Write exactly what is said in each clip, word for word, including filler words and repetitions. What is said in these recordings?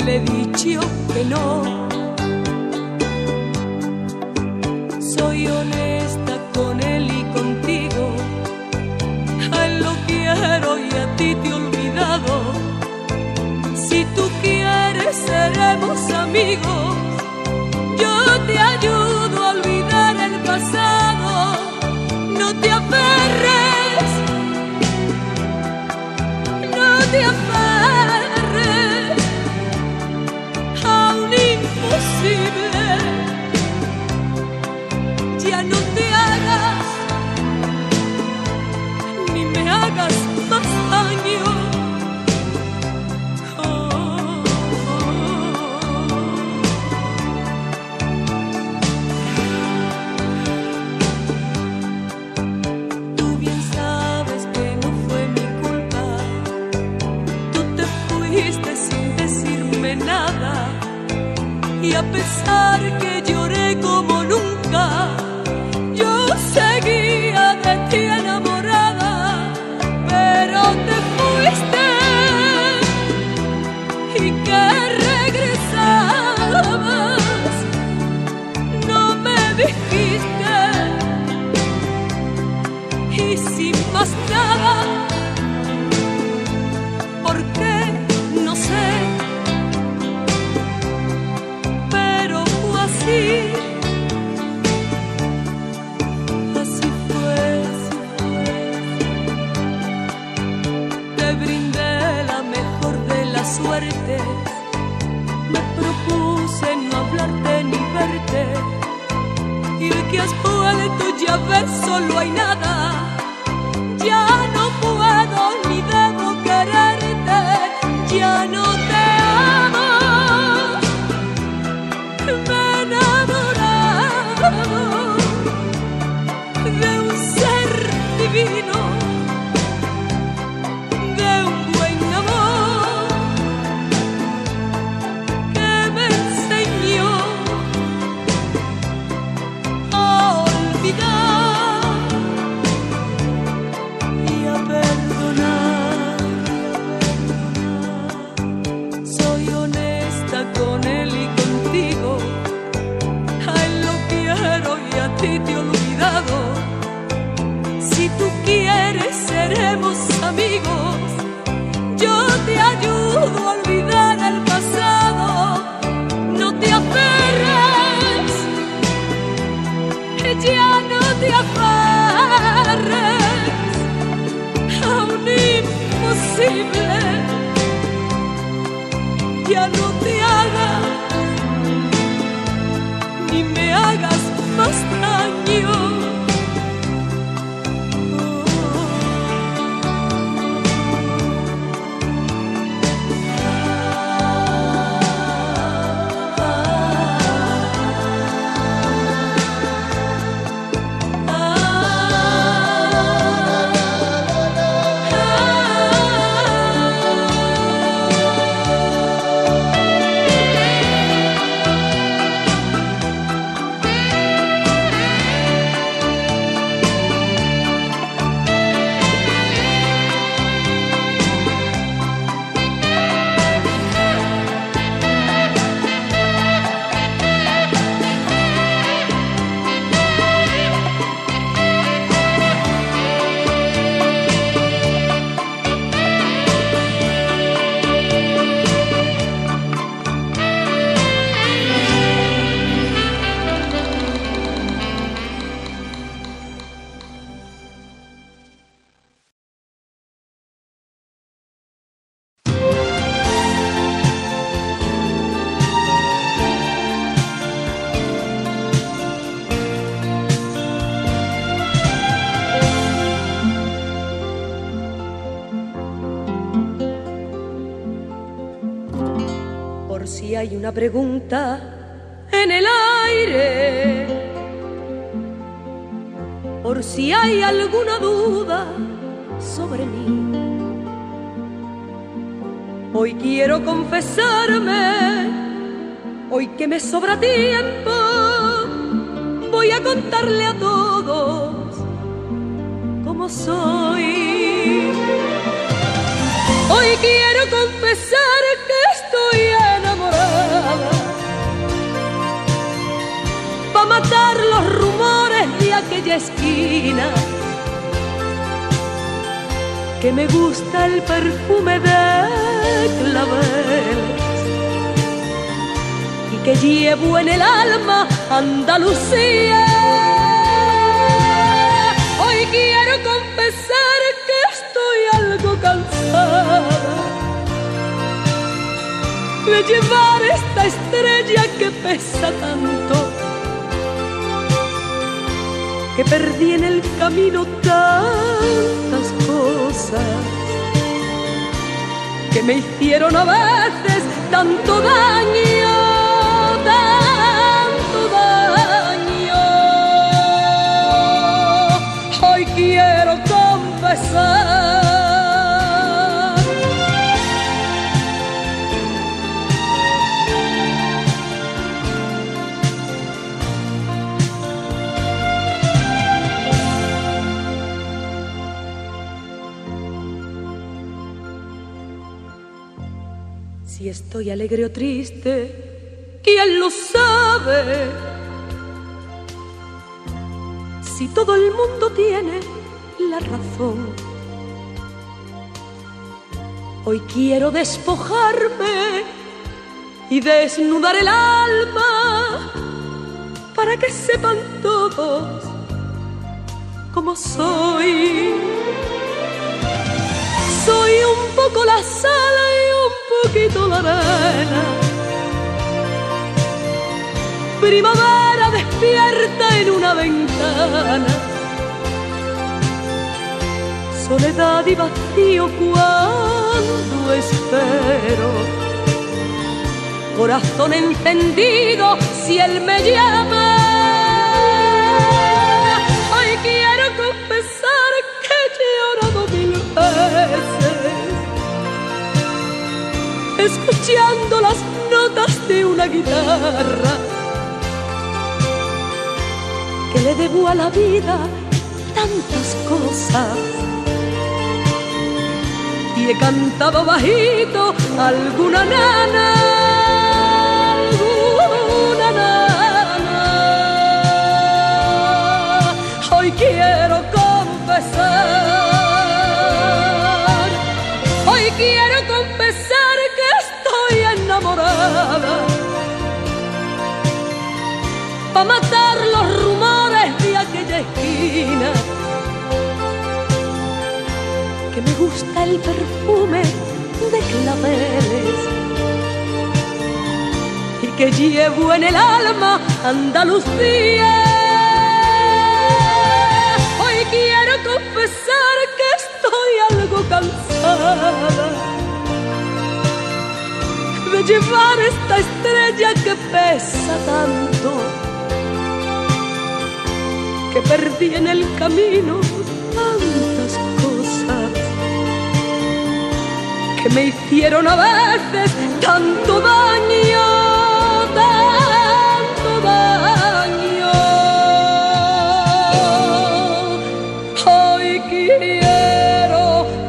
le he dicho que no. Soy honesta con él y contigo, a él lo quiero y a ti te he olvidado. Si tú quieres seremos amigos, yo te ayudo a olvidar el pasado. No te aferres, no te aferres a un imposible. Ya no te hagas, ni me hagas más daño. Oh, oh, oh. Tú bien sabes que no fue mi culpa. Tú te fuiste sin decirme nada, y a pesar que lloré como nunca, yo seguía de ti enamorada. Pero te fuiste y que regresabas, no me dijiste. Y sin más nada, ¿por qué? No sé, pero fue así. Así fue, así fue. Te brindé la mejor de las suertes. Me propuse no hablarte ni verte, y el que has vuelto ya ves, solo hay nada. Ya no puedo ni debo quererte, ya no te amo. Me he enamorado de un ser divino, de un buen amor que me enseñó a olvidar y a perdonar. Soy honesta con él y contigo, a él lo quiero y a ti te he olvidado. Si tú quieres seremos amigos, yo te ayudo a olvidar el pasado. No te aferres, ya no te aferres a un imposible. Ya no te hagas, ni me hagas más daño. Si hay una pregunta en el aire, por si hay alguna duda sobre mí, hoy quiero confesarme, hoy que me sobra tiempo, voy a contarle a todos cómo soy. Hoy quiero confesar que estoy enamorada aquella esquina, que me gusta el perfume de claveles y que llevo en el alma Andalucía. Hoy quiero confesar que estoy algo cansada de llevar esta estrella que pesa tanto, que perdí en el camino tantas cosas que me hicieron a veces tanto daño, tanto daño. Hoy quiero confesar si estoy alegre o triste, ¿quién lo sabe? Si todo el mundo tiene la razón. Hoy quiero despojarme y desnudar el alma para que sepan todos cómo soy. Soy un poco la sal y un poquito la arena, primavera despierta en una ventana, soledad y vacío cuando espero, corazón encendido si él me llama. Hoy quiero confesar que he llorado mil veces escuchando las notas de una guitarra, que le debo a la vida tantas cosas, y he cantado bajito alguna nana, alguna nana. Hoy quiero confesar, hoy quiero confesar que estoy enamorada, pa' matar los rumores de aquella esquina, que me gusta el perfume de claveles y que llevo en el alma Andalucía. Hoy quiero confesar que estoy algo cansada de llevar esta estrella que pesa tanto, que perdí en el camino tantas cosas que me hicieron a veces tanto daño, tanto daño. Hoy quiero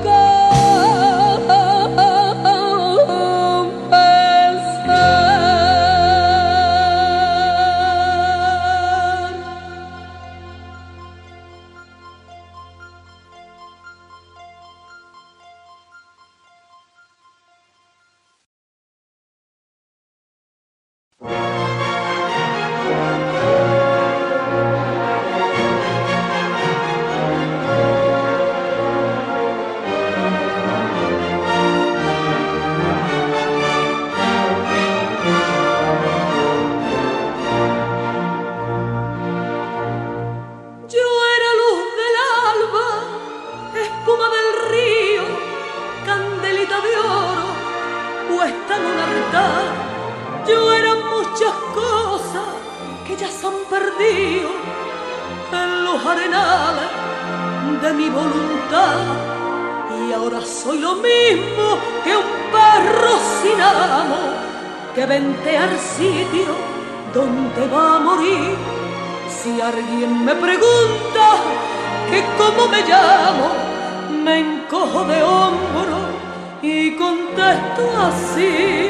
yo era muchas cosas que ya se han perdido en los arenales de mi voluntad, y ahora soy lo mismo que un perro sin amo que ventea al sitio donde va a morir. Si alguien me pregunta que cómo me llamo, me encojo de hombro y contesto así: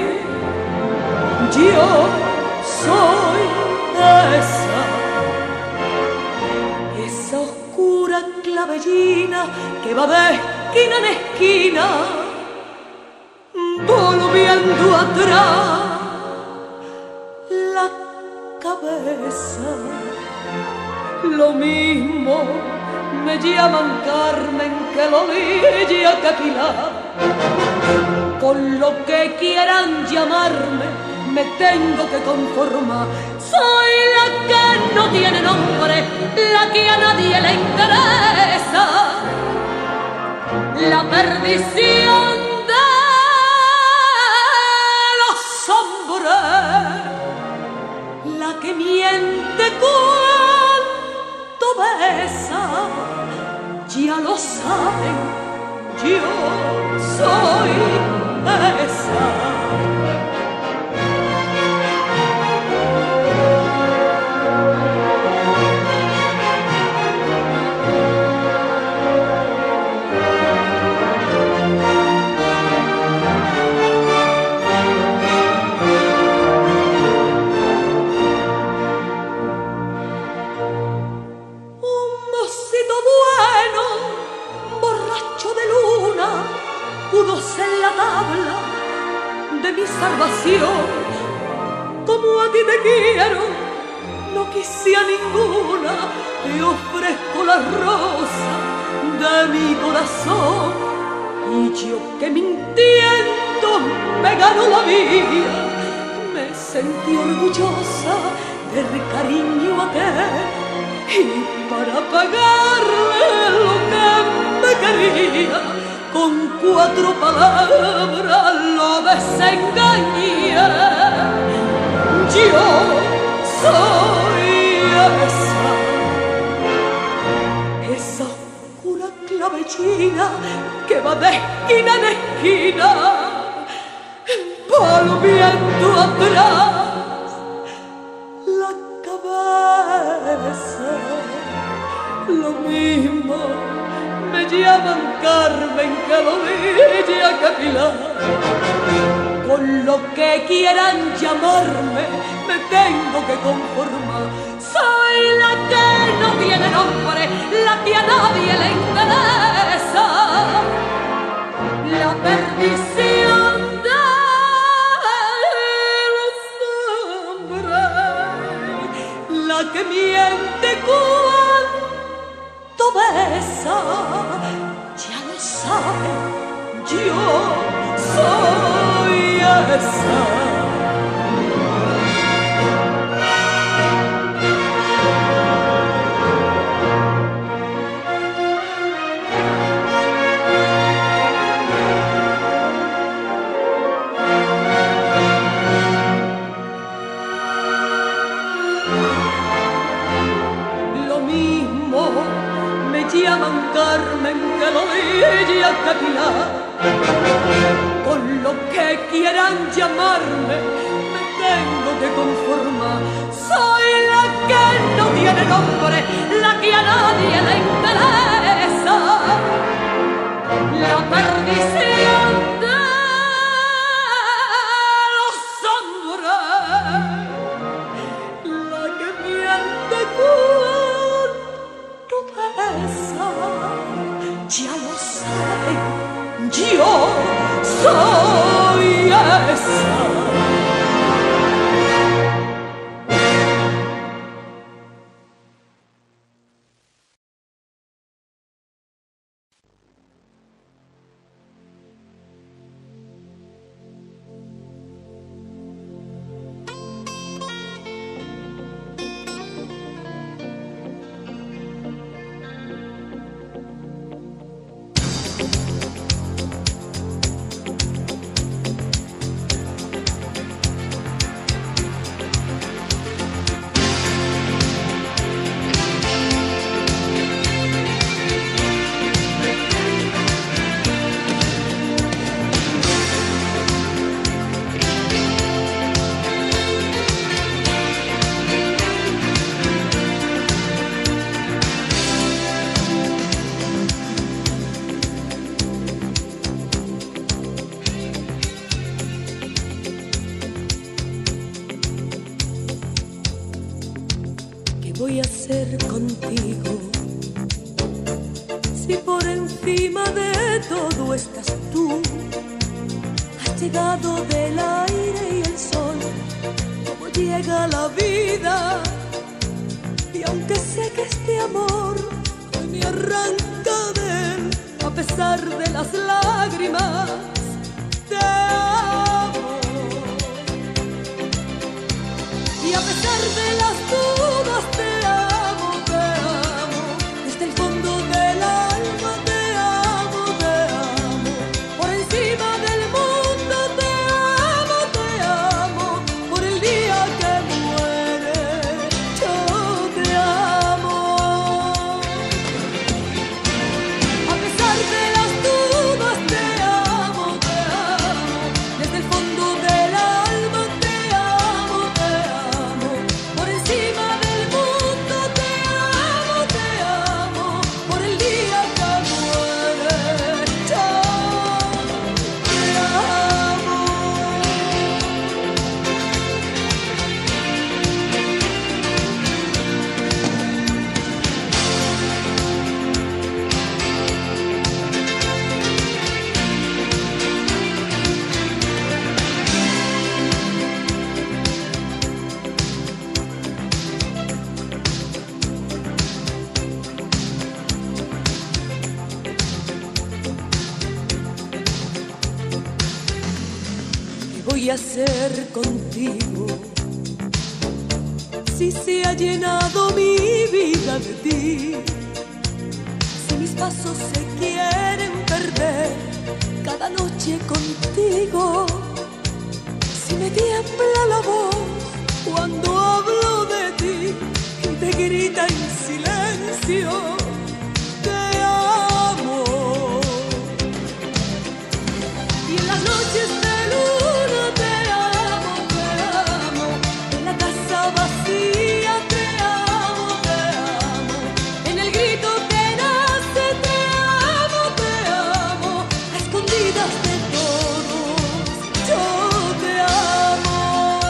yo soy esa, esa oscura clavellina que va de esquina en esquina, volviendo atrás la cabeza. Lo mismo me llaman Carmen que Lolilla que Pilar. Con lo que quieran llamarme me tengo que conformar. Soy la que no tiene nombre, la que a nadie le interesa, la perdición de los hombres, la que miente cuando besa. Ya lo saben, yo soy esa. En la tabla de mi salvación, como a ti te quiero, no quise a ninguna, te ofrezco la rosa de mi corazón. Y yo que mintiendo me gano la vida, me sentí orgullosa del cariño aquel, y para pagarle lo que me quería, con cuatro palabras lo desengañé. Yo soy esa, esa oscura clavellina que va de esquina en esquina, volviendo atrás la cabeza. Lo mismo me llaman Carmen que Lolilla que Pilar. Con lo que quieran llamarme me tengo que conformar. Soy la que no tiene nombre, la que a nadie le interesa, la perdición de los hombres, la que miente cuando besa. Ya lo saben, yo soy esa. Llaman Carmen que Lolilla que Pilar. Con lo que quieran llamarme me tengo que conformar. Soy la que no tiene nombre, la que a nadie le interesa, la perdición de los hombres, la que miente cuando besa. Ya lo saben, yo soy esa. Voy a hacer contigo Si por encima de todo estás tú, has llegado del aire y el sol, como llega la vida. Y aunque sé que este amor hoy me arranca de él, a pesar de las lágrimas, te amo. Y a pesar de las dudas, te amo, te amo. Desde el fondo del alma te amo, te amo. Por encima del mundo te amo, te amo. Por el día que muere, yo te amo. A pesar de las dudas, te amo, te amo. Desde el fondo del alma te amo, te amo. Por encima del mundo te amo, te amo. Por el día que muere, yo te amo. ¿Qué voy a hacer contigo si se ha llenado mi vida de ti? Si mis pasos se quieren perder cada noche contigo, si me tiembla la voz cuando hablo de ti y te grita en silencio, te amo. Y en las noches de luna te amo, te amo. En la casa vacía te amo, te amo. En el grito que nace te amo, te amo. A escondidas de todos yo te amo.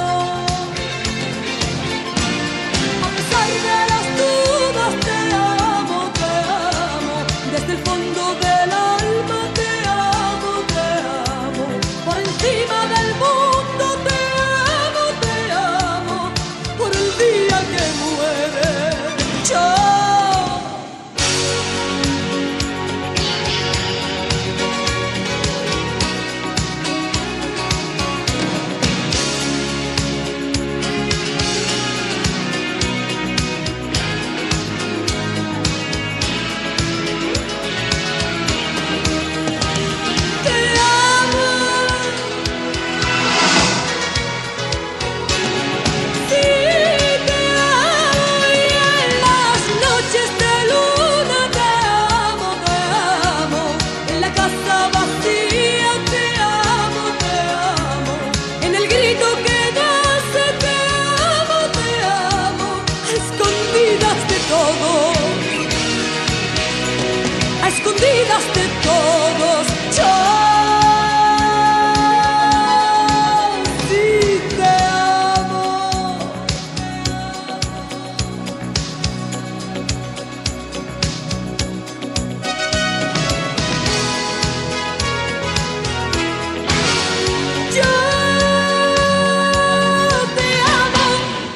A pesar de las dudas te amo, te amo. Desde el fondo del alma te amo, te amo. Por encima del mundo te amo, te amo. Por el día que muere, yo. Te amo. Sí, te amo. Y en las noches de luna te amo, te amo. En la casa vacía te amo, te amo. En el grito que nace te amo, te amo. A escondidas de todos, a escondidas de todos, yo sí te amo. Yo te amo.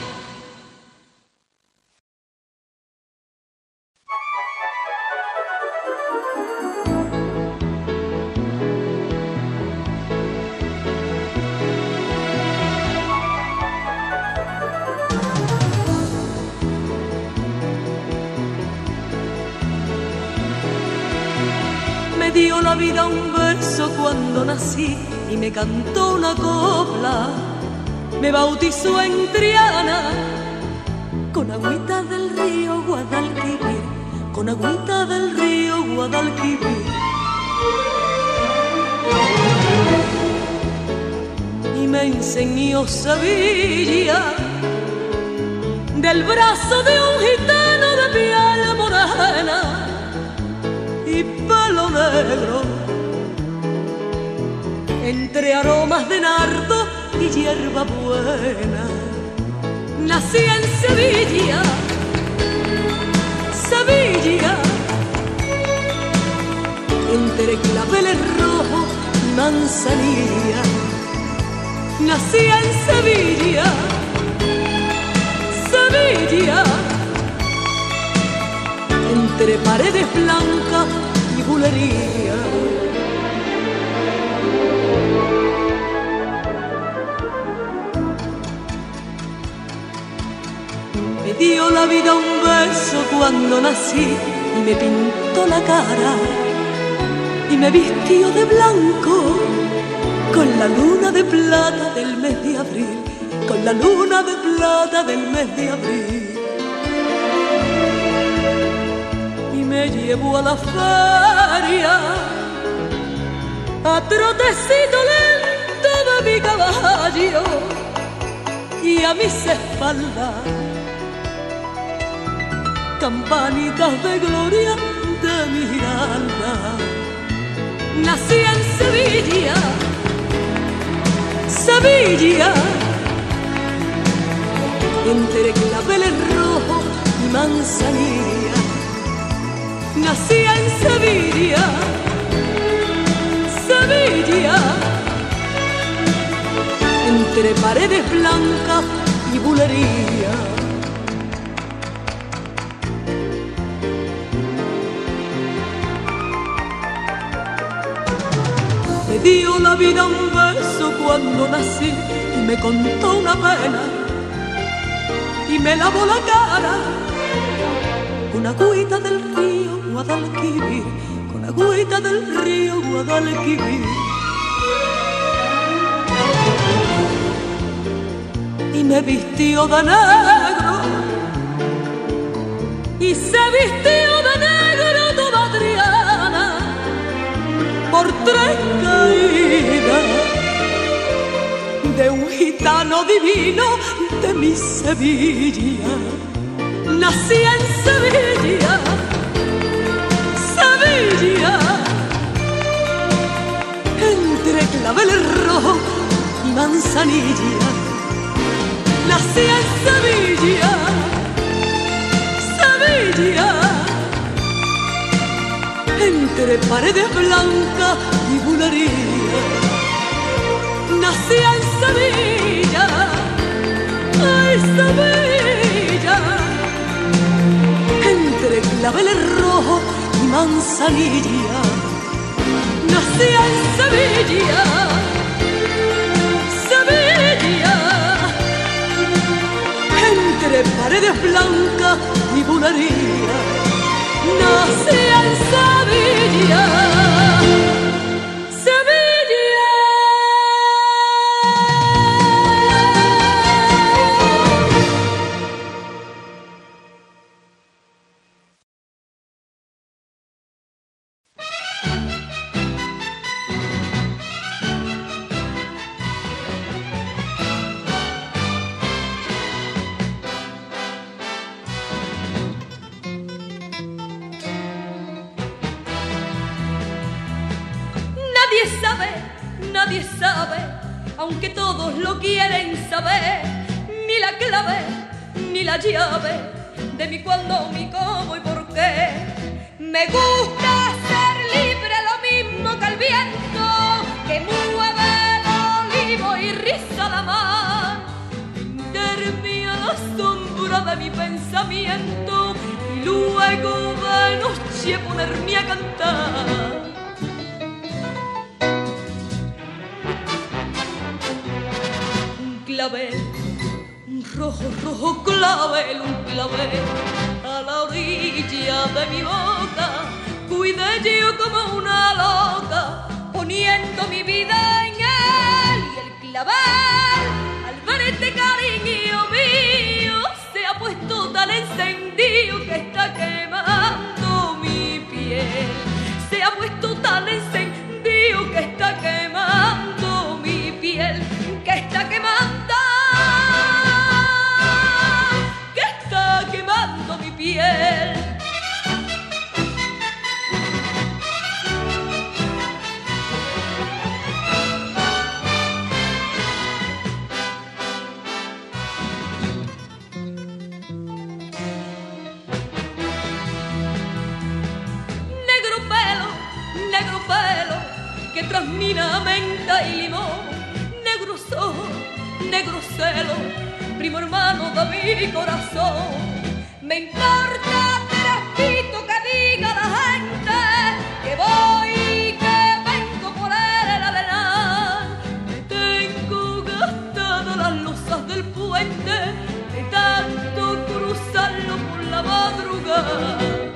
Me dio la vida un beso cuando nací y me cantó una copla. Me bautizó en Triana con agüita del río Guadalquivir, con agüita del río Guadalquivir. Y me enseñó Sevilla del brazo de un gitano de piel morena y pelo negro, entre aromas de nardo y hierba buena. Nací en Sevilla, Sevilla, entre claveles rojos y manzanilla. Nací en Sevilla, Sevilla, entre paredes blancas y bulería. Me dio la vida un beso cuando nací y me pintó la cara y me vistió de blanco con la luna de plata del mes de abril, con la luna de plata del mes de abril. Y me llevó a la feria a trotecito lento de mi caballo y a mis espaldas campanitas de gloria de Miranda. Nací en Sevilla, Sevilla, entre claveles rojos y manzanilla. Nací en Sevilla, Sevilla, entre paredes blancas y bulería. Me dio la vida un beso cuando nací y me contó una pena y me lavó la cara con agüita del río Guadalquivir, con agüita del río Guadalquivir. Y me vistió de negro y se vistió de negro toda Adriana por tres caídas de un gitano divino de mi Sevilla. Nací en Sevilla, Sevilla, entre claveles rojos y manzanilla. Nací en Sevilla, Sevilla, entre paredes blancas y bulería. Nací en Sevilla, ay Sevilla, entre claveles rojos y manzanilla. Nací en Sevilla, Sevilla, entre paredes blancas y bulería. Nací en Sevilla, Sevilla. Nadie sabe, nadie sabe, aunque todos lo quieren saber, ni la clave, ni la llave de mi cuándo, mi cómo y por qué. Me gusta ser libre, lo mismo que el viento que mueve el olivo y riza la mar. Pintarme a la sombra de mi pensamiento y luego de noche ponerme a cantar. Clavel, un rojo, rojo clavel, un clavel a la orilla de mi boca. Cuidé yo como una loca, poniendo mi vida en él. Y el clavel, al ver este cariño mío, se ha puesto tan encendido que está quemando mi piel. Se ha puesto tan encendido que está quemando mi piel, que está quemando, que está quemando mi piel. trasmina, menta y limón, negros ojos, negro celo, primo hermano de mi corazón. Me importa trapito que diga la gente que voy, que vengo por el arenal. Me tengo gastadas las losas del puente de tanto cruzarlo por la madrugada.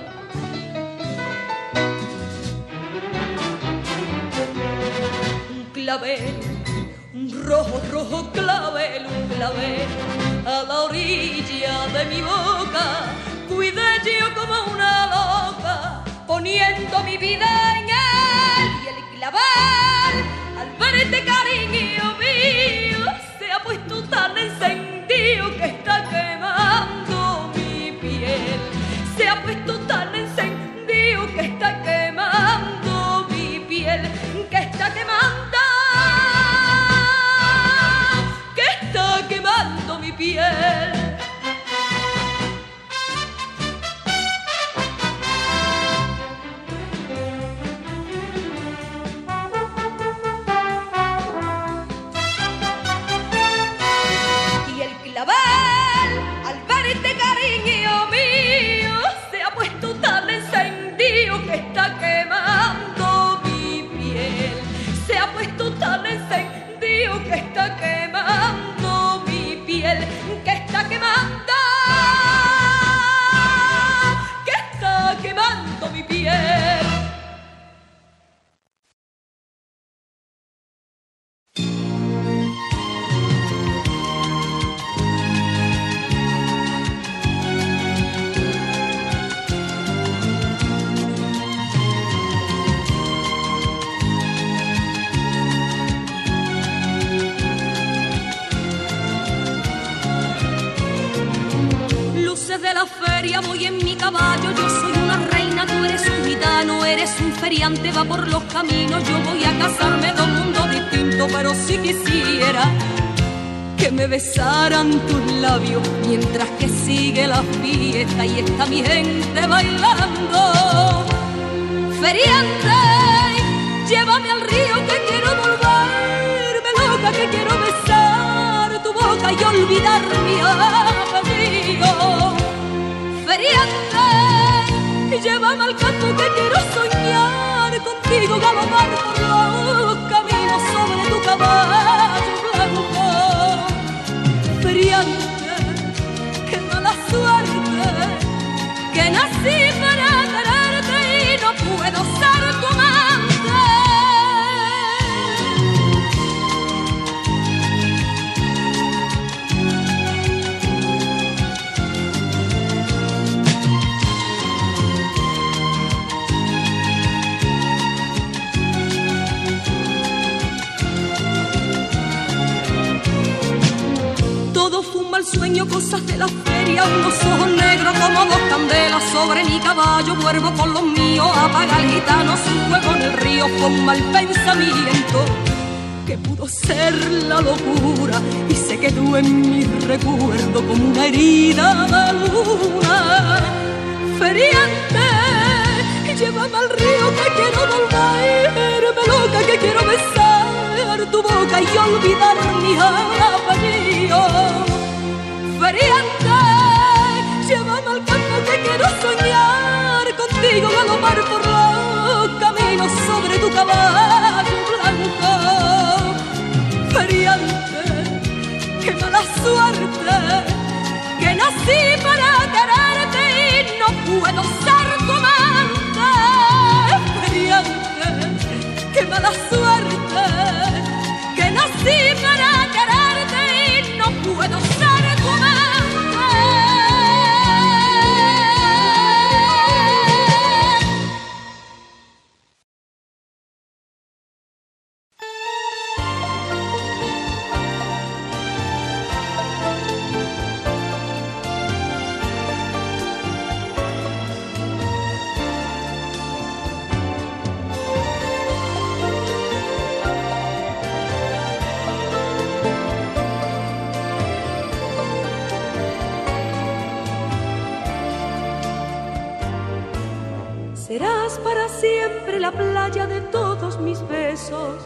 Un clavel, un rojo, rojo clavel, un clavel a la orilla de mi boca, cuidé yo como una loca, poniendo mi vida en él. Y el clavel, al ver este cariño mío, se ha puesto tan encendido que está quemando mi piel. Se ha puesto tan encendido que está quemando mi piel, que está quemando, que está quemando mi piel. Y el clavel, al ver este cariño mío, se ha puesto tan encendido que está quemando mi piel. Se ha puesto tan encendido que está quemando mi piel, que está quemando, que está quemando mi piel. Luces de la feria, voy en mi caballo, yo soy una reina, tú eres un gitano, eres un feriante, va por los caminos, yo voy a casarme de un mundo distinto, pero si quisiera que me besaran tus labios mientras que sigue la fiesta y está mi gente bailando. Feriante, llévame al río que quiero volverme loca, que quiero besar tu boca y olvidar mi apellido. Feriante, llévame al campo que quiero soñar contigo, galopar por los caminos sobre tu caballo blanco. Feriante, qué mala suerte, que nací para quererte y no puedo ser tu amante. Al sueño, cosas de la feria, unos ojos negros como dos candelas sobre mi caballo, vuelvo con los míos, apaga el gitano su fuego en el río, con mal pensamiento que pudo ser la locura, y se quedó en mi recuerdo como una herida de luna. Feriante, llévame al río que quiero volverme loca, que quiero besar tu boca y olvidar mi apellido. Feriante, llévame al campo que quiero soñar contigo, galopar por los caminos sobre tu caballo blanco. Feriante, qué mala suerte, que nací para quererte y no puedo ser tu amante. Feriante, qué mala suerte, que nací para quererte y no puedo ser tu amante. Serás para siempre la playa de todos mis besos, besos.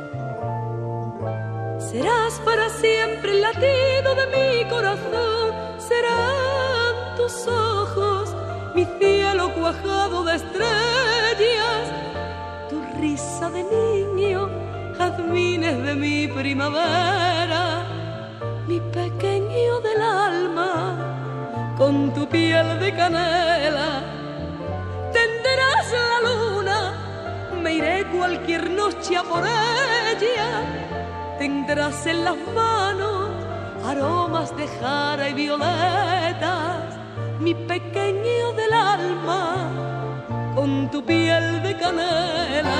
Serás para siempre el latido de mi corazón, serán tus ojos mi cielo cuajado de estrellas, tu risa de niño, jazmines de mi primavera, mi pequeño del alma, con tu piel de canela. Tenderás la luna, me iré cualquier noche a por ella. Tendrás en las manos aromas de jara y violetas, mi pequeño del alma, con tu piel de canela.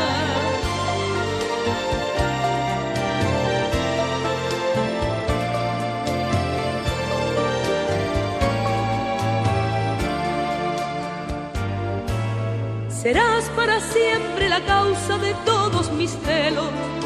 Serás para siempre la causa de todos mis celos.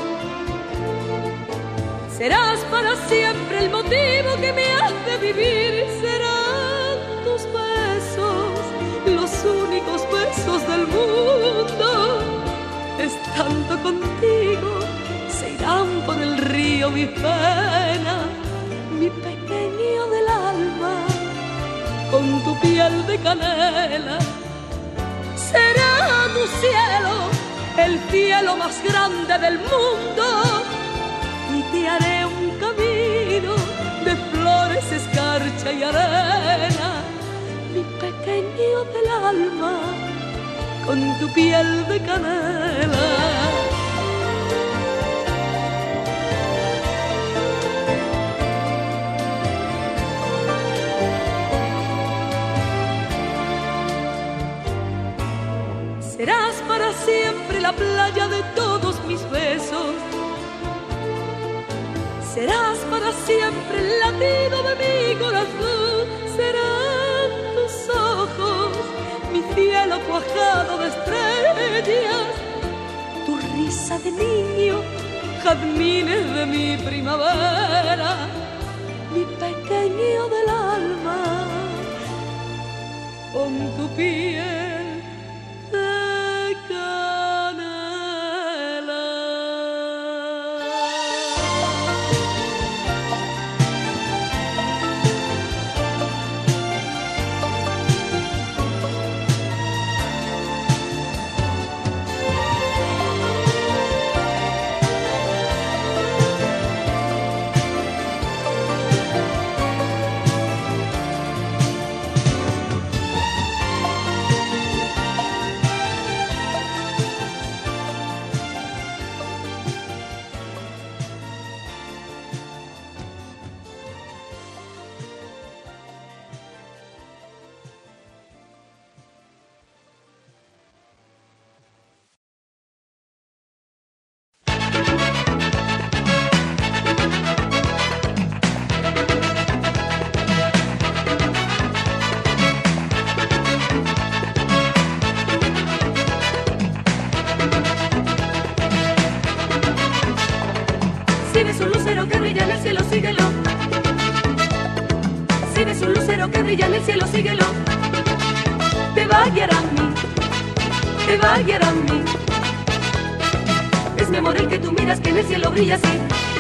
Serás para siempre el motivo que me hace vivir. Serán tus besos, los únicos besos del mundo. Estando contigo, se irán por el río mi pena, mi pequeño del alma, con tu piel de canela. Será tu cielo, el cielo más grande del mundo, y te haré un camino de flores, escarcha y arena, mi pequeño del alma, con tu piel de canela. Serás para siempre la playa de todos mis besos. Serás para siempre el latido de mi corazón. Serán tus ojos, mi cielo cuajado de estrellas, tu risa de niño, jazmines de mi primavera, mi pequeño del alma, con tu piel de canela. Si ves un lucero que brilla en el cielo, síguelo. Si ves un lucero que brilla en el cielo, síguelo. Te va a guiar a mí, te va a guiar a mí. Es mi amor el que tú miras que en el cielo brilla así.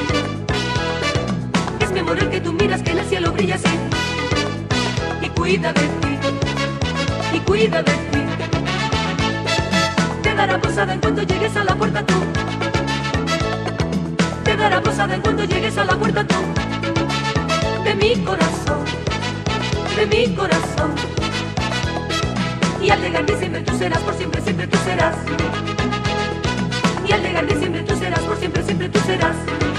Es mi amor el que tú miras que en el cielo brilla así. Y cuida de ti, y cuida de ti. Te dará posada en cuanto llegues a la puerta tú. Te dará posada en cuanto llegues a la puerta tú. De mi corazón, de mi corazón. Y al llegar diciembre tú serás, por siempre, siempre tú serás. Y al llegar diciembre tú serás, por siempre, siempre tú serás.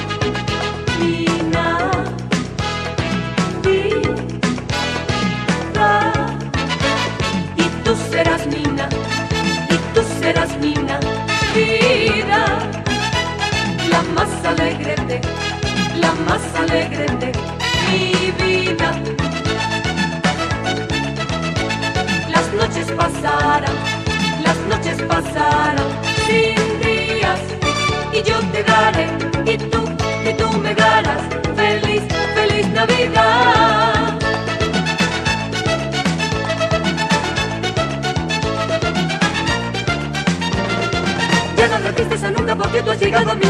Nina, vida. Y tú serás Nina, y tú serás Nina, vida. La más alegre de, la más alegre de mi vida. Las noches pasarán, las noches pasarán sin días, y yo te daré, y tú, y tú me darás feliz, feliz Navidad. Ya no tristeza nunca porque tú has llegado. llegado a mí.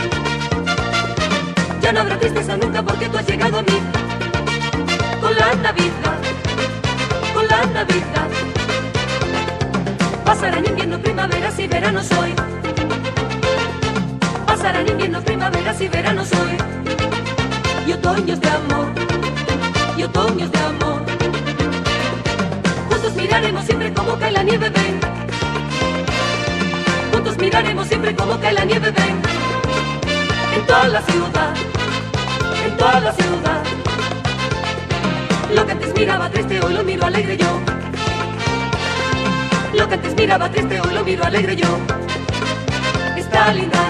Ya no habrá tristeza nunca porque tú has llegado a mí. Con la Navidad, con la Navidad. Pasarán invierno, primaveras y veranos hoy. Pasarán invierno, primaveras y veranos hoy. Y otoños de amor, y otoños de amor. Juntos miraremos siempre como cae la nieve, ven. Juntos miraremos siempre como cae la nieve, ven. En toda la ciudad, en toda la ciudad. Lo que antes miraba triste hoy lo miro alegre yo. Lo que antes miraba triste hoy lo miro alegre yo. Esta linda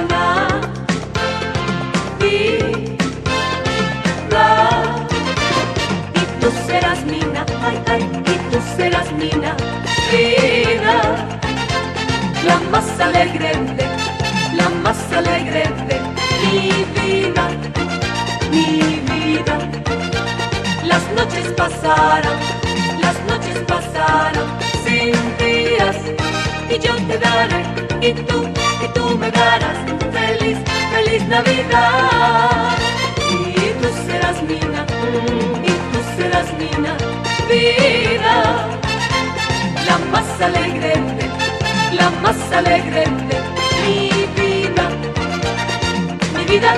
Navidad. Y tú serás mina, ay, ay, y tú serás mina, vida. La más alegre de, la más alegre de mi vida, mi vida. Las noches pasarán, las noches pasarán sin días. Y yo te daré, y tú, y tú me darás feliz, feliz Navidad. Y tú serás mina, y tú serás mina, vida. La más alegre de, la más alegre de mi vida, mi vida.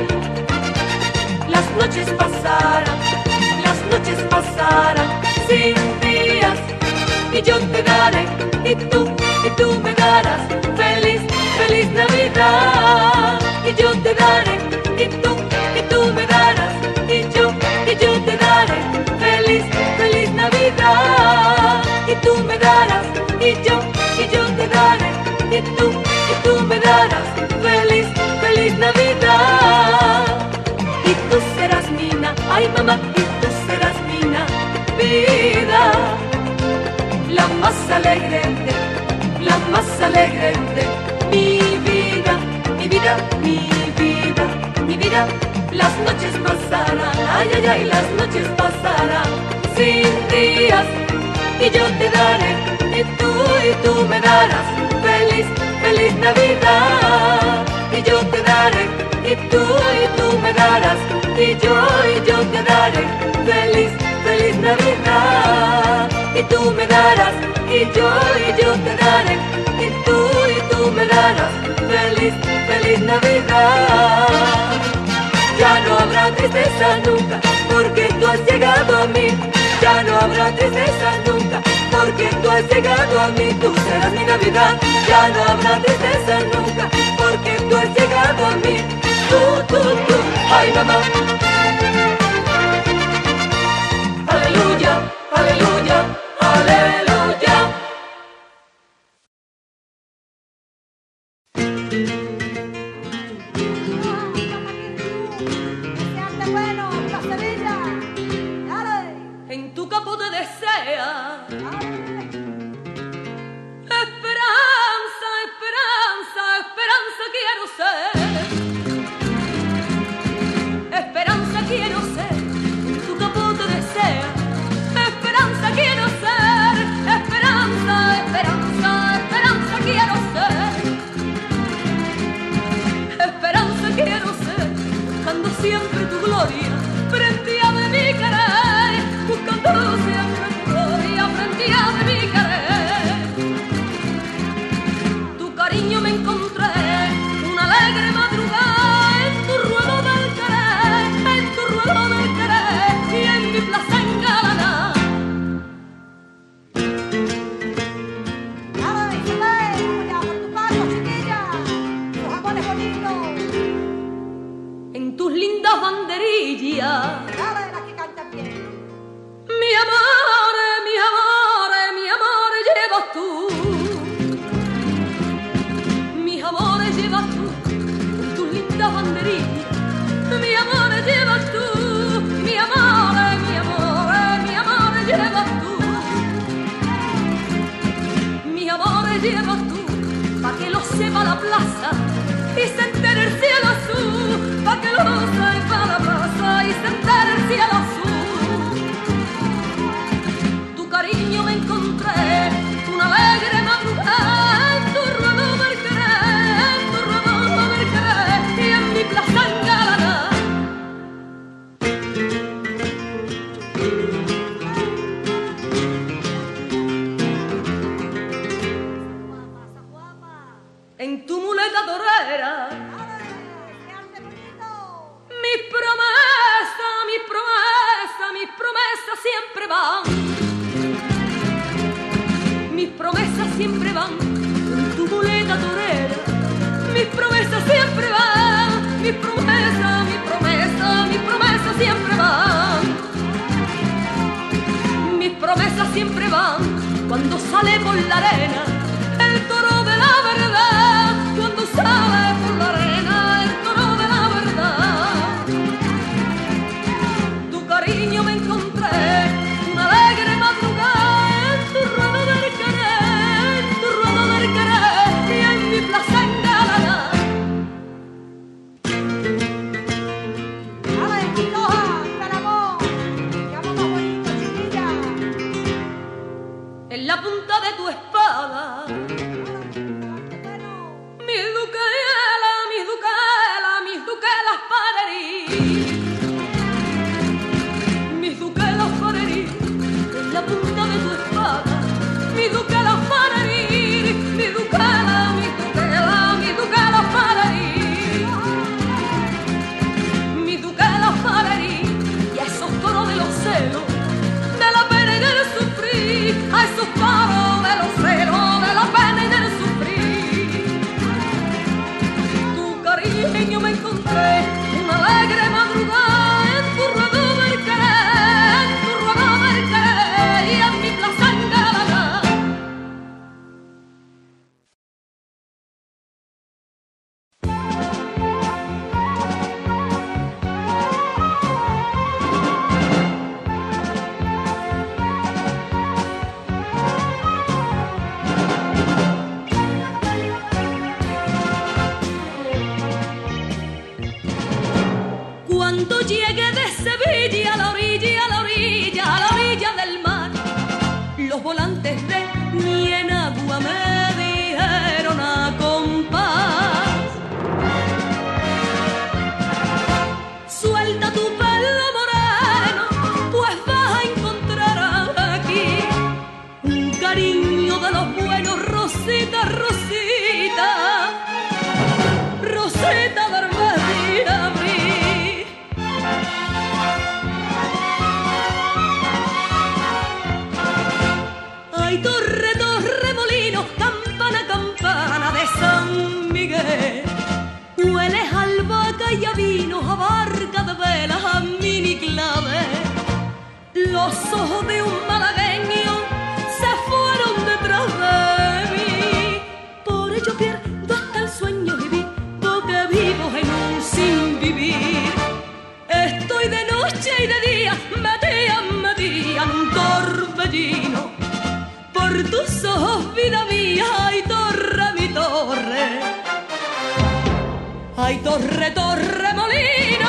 Las noches pasarán, las noches pasarán sin días. Y yo te daré, y tú, y tú me darás feliz, feliz Navidad. Y yo te daré, y tú, y tú me darás, y yo, y yo te daré feliz, feliz Navidad. Y tú me darás, y yo, y yo te daré, y tú, y tú me darás feliz, feliz Navidad. Y tú serás mina, ay mamá, y tú serás mina, vida. La más alegre de, la más alegre de mi vida, mi vida, mi vida, mi vida. Las noches pasarán, ay, ay, ay, las noches pasarán sin días. Y yo te daré, y tú, y tú me darás feliz, feliz Navidad. Y yo te daré, y tú, y tú me darás, y yo, y yo te daré feliz, feliz Navidad. Y tú me darás, y yo, y yo te daré, y tú, y tú me darás feliz, feliz Navidad. Ya no habrá tristeza nunca, porque tú has llegado a mí. Ya no habrá tristeza nunca, porque tú has llegado a mí. Tú serás mi Navidad. Ya no habrá tristeza nunca, porque tú has llegado a mí. Tú, tú, tú, ay mamá. Aleluya, aleluya, aleluya. En tu capo te desea esperanza, esperanza, esperanza quiero ser. Esperanza quiero ser. van, mis promesas siempre van con tu muleta torera. Mis promesas siempre van, mis promesas, mis promesas, mis promesas siempre van. Mis promesas siempre van cuando sale por la arena el toro de la verdad, cuando sale por la arena el toro de la verdad. Tu cariño me encontré una alegre madrugada en tu ruedo del querer, en tu ruedo del querer y en mi plaza engalana. ¡Ale, Pantoja! ¡Viva el amor! ¡Qué amor más bonito, chiquilla! En la punta de tu espada mis duquelas, mis duquelas, mis duquelas para herir, mis duquelas para herir, en la punta de tu espada, mis duquelas para herir, mis duquelas, mis duquelas, mis duquelas para herir, mis duquelas para herir, y a esos toros de los celos, de la pena y del sufrir, a esos toros de los celos, de la pena y del sufrir. Tu cariño me encontré una alegre madrugada en tu ruedo del querer, en tu ruedo del querer y en mi plaza engalana. Cuando llegué de Sevilla a la orilla, a la orilla, a la orilla del mar, los volantes de mi enagua me dijeron a compás: suelta tu pelo moreno, pues vas a encontrar aquí un cariño de los buenos, Rosita, Rosita, Rosita de Hermes y Abril. Ay, torre, torre, molino, campana, campana de San Miguel, hueles a albahaca y a vino, a barca de velas, a mini clave. Los ojos de un malagueño se fueron detrás de mí, por ello pierdo hasta el sueño y vivo que vivo en un sin vivir. Estoy de noche y de día, metía, metía en un torbellino. Por tus ojos, vida mía, ay, torre, mi torre, ay, torre, torre, molino.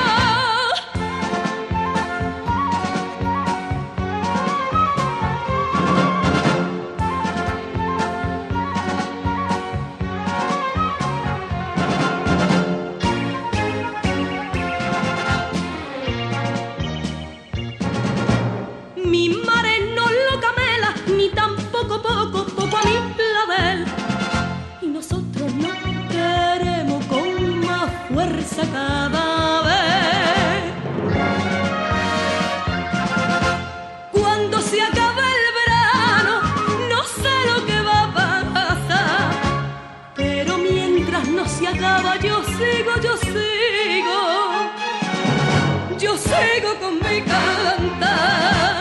Mi mare no lo camela, ni tampoco poco, poco a mi clavel. Y nosotros no queremos con más fuerza cada vez. Cuando se acabe el verano, no sé lo que va a pasar, pero mientras no se acaba, yo sigo, yo sigo, yo sigo con mi cantar.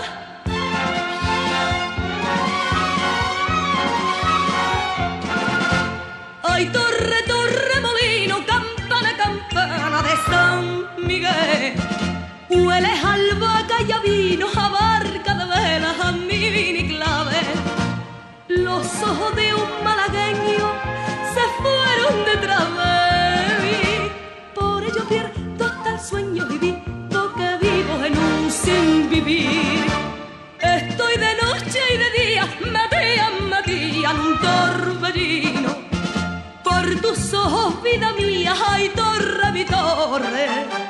Ay, torre, torre, molino, campana, campana de San Miguel, hueles a albahaca y a vino, a barca de velas, a mi mini clave. Los ojos de un malagueño se fueron detrás de mí, por ello pierdo hasta el sueño y vivo que vivo en un sin vivir. Estoy de noche y de día, metía, metía en un torbellino. Por tus ojos, vida mía, ay, torre, mi torre,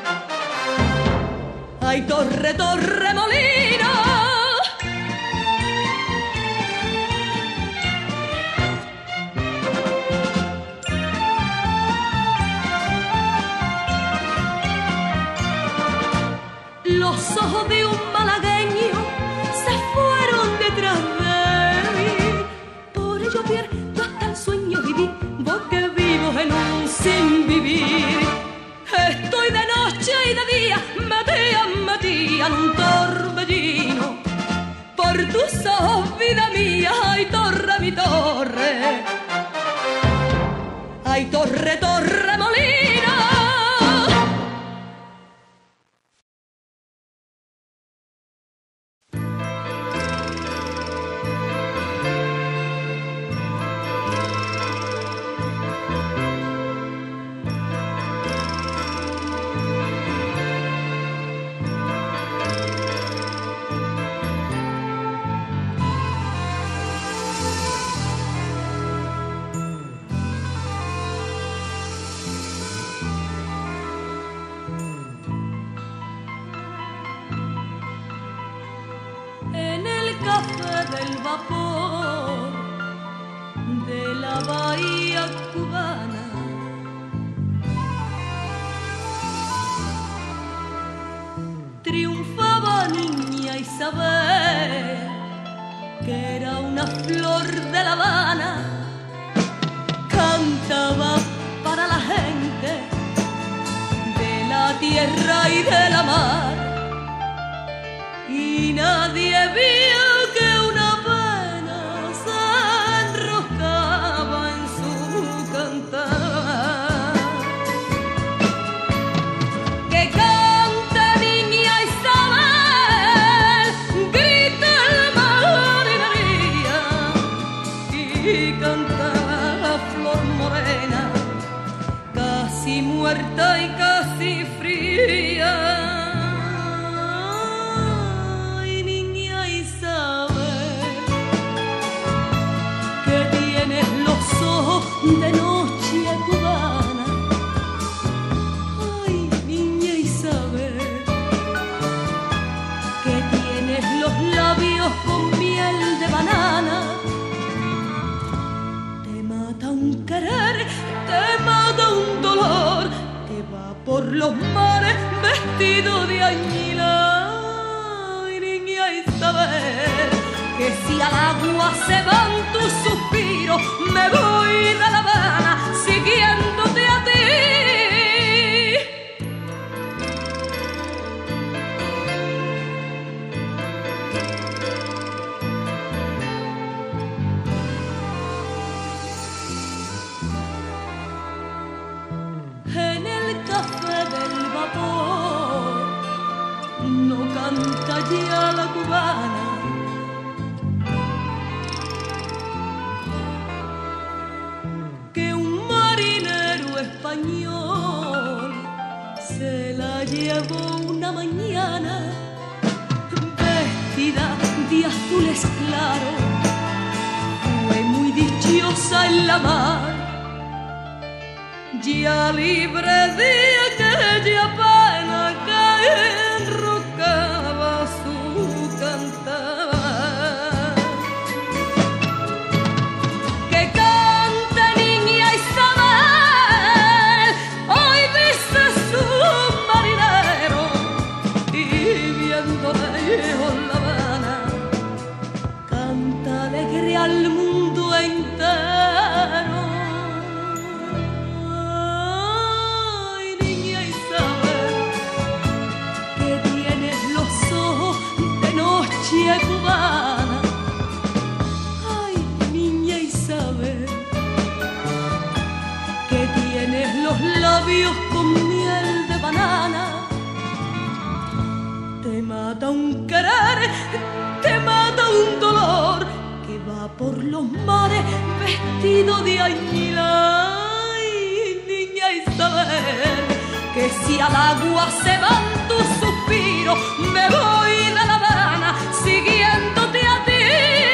ay, torre, torre, molino. Los ojos de un malagueño se fueron hacían un torbellino. Por tus ojos, vida mía, ay torre, mi torre, ay torre, torre molina. En el café del vapor de la bahía cubana, triunfaba niña Isabel, que era una flor de La Habana. Cantaba para la gente de la tierra y de la mar, y nadie vio que una pena se enroscaba en su cantar. Que cante niña Isabel, grita el marinería, y canta la flor morena, casi muerta y casi fría. De noche cubana, ay niña Isabel, que tienes los labios con miel de banana. Te mata un querer, te mata un dolor, que va por los mares vestido de añila. Ay niña Isabel, que si al agua se van tus suspiros, me voy de La Habana siguiéndote a ti. En el café del vapor no canta ya la cubana, español se la llevó una mañana, vestida de azules claros, fue muy dichosa en la mar, ya libre de aquella pena que enrocaba su cantar. Al mundo entero, ay niña Isabel, que tienes los ojos de noche cubana. Ay niña Isabel, que tienes los labios con miel de banana. Te mata un querer, te mata un dolor, que va por los mares vestido de añila. Ay, niña Isabel, que si al agua se van tus suspiros, me voy de La Habana siguiéndote a ti.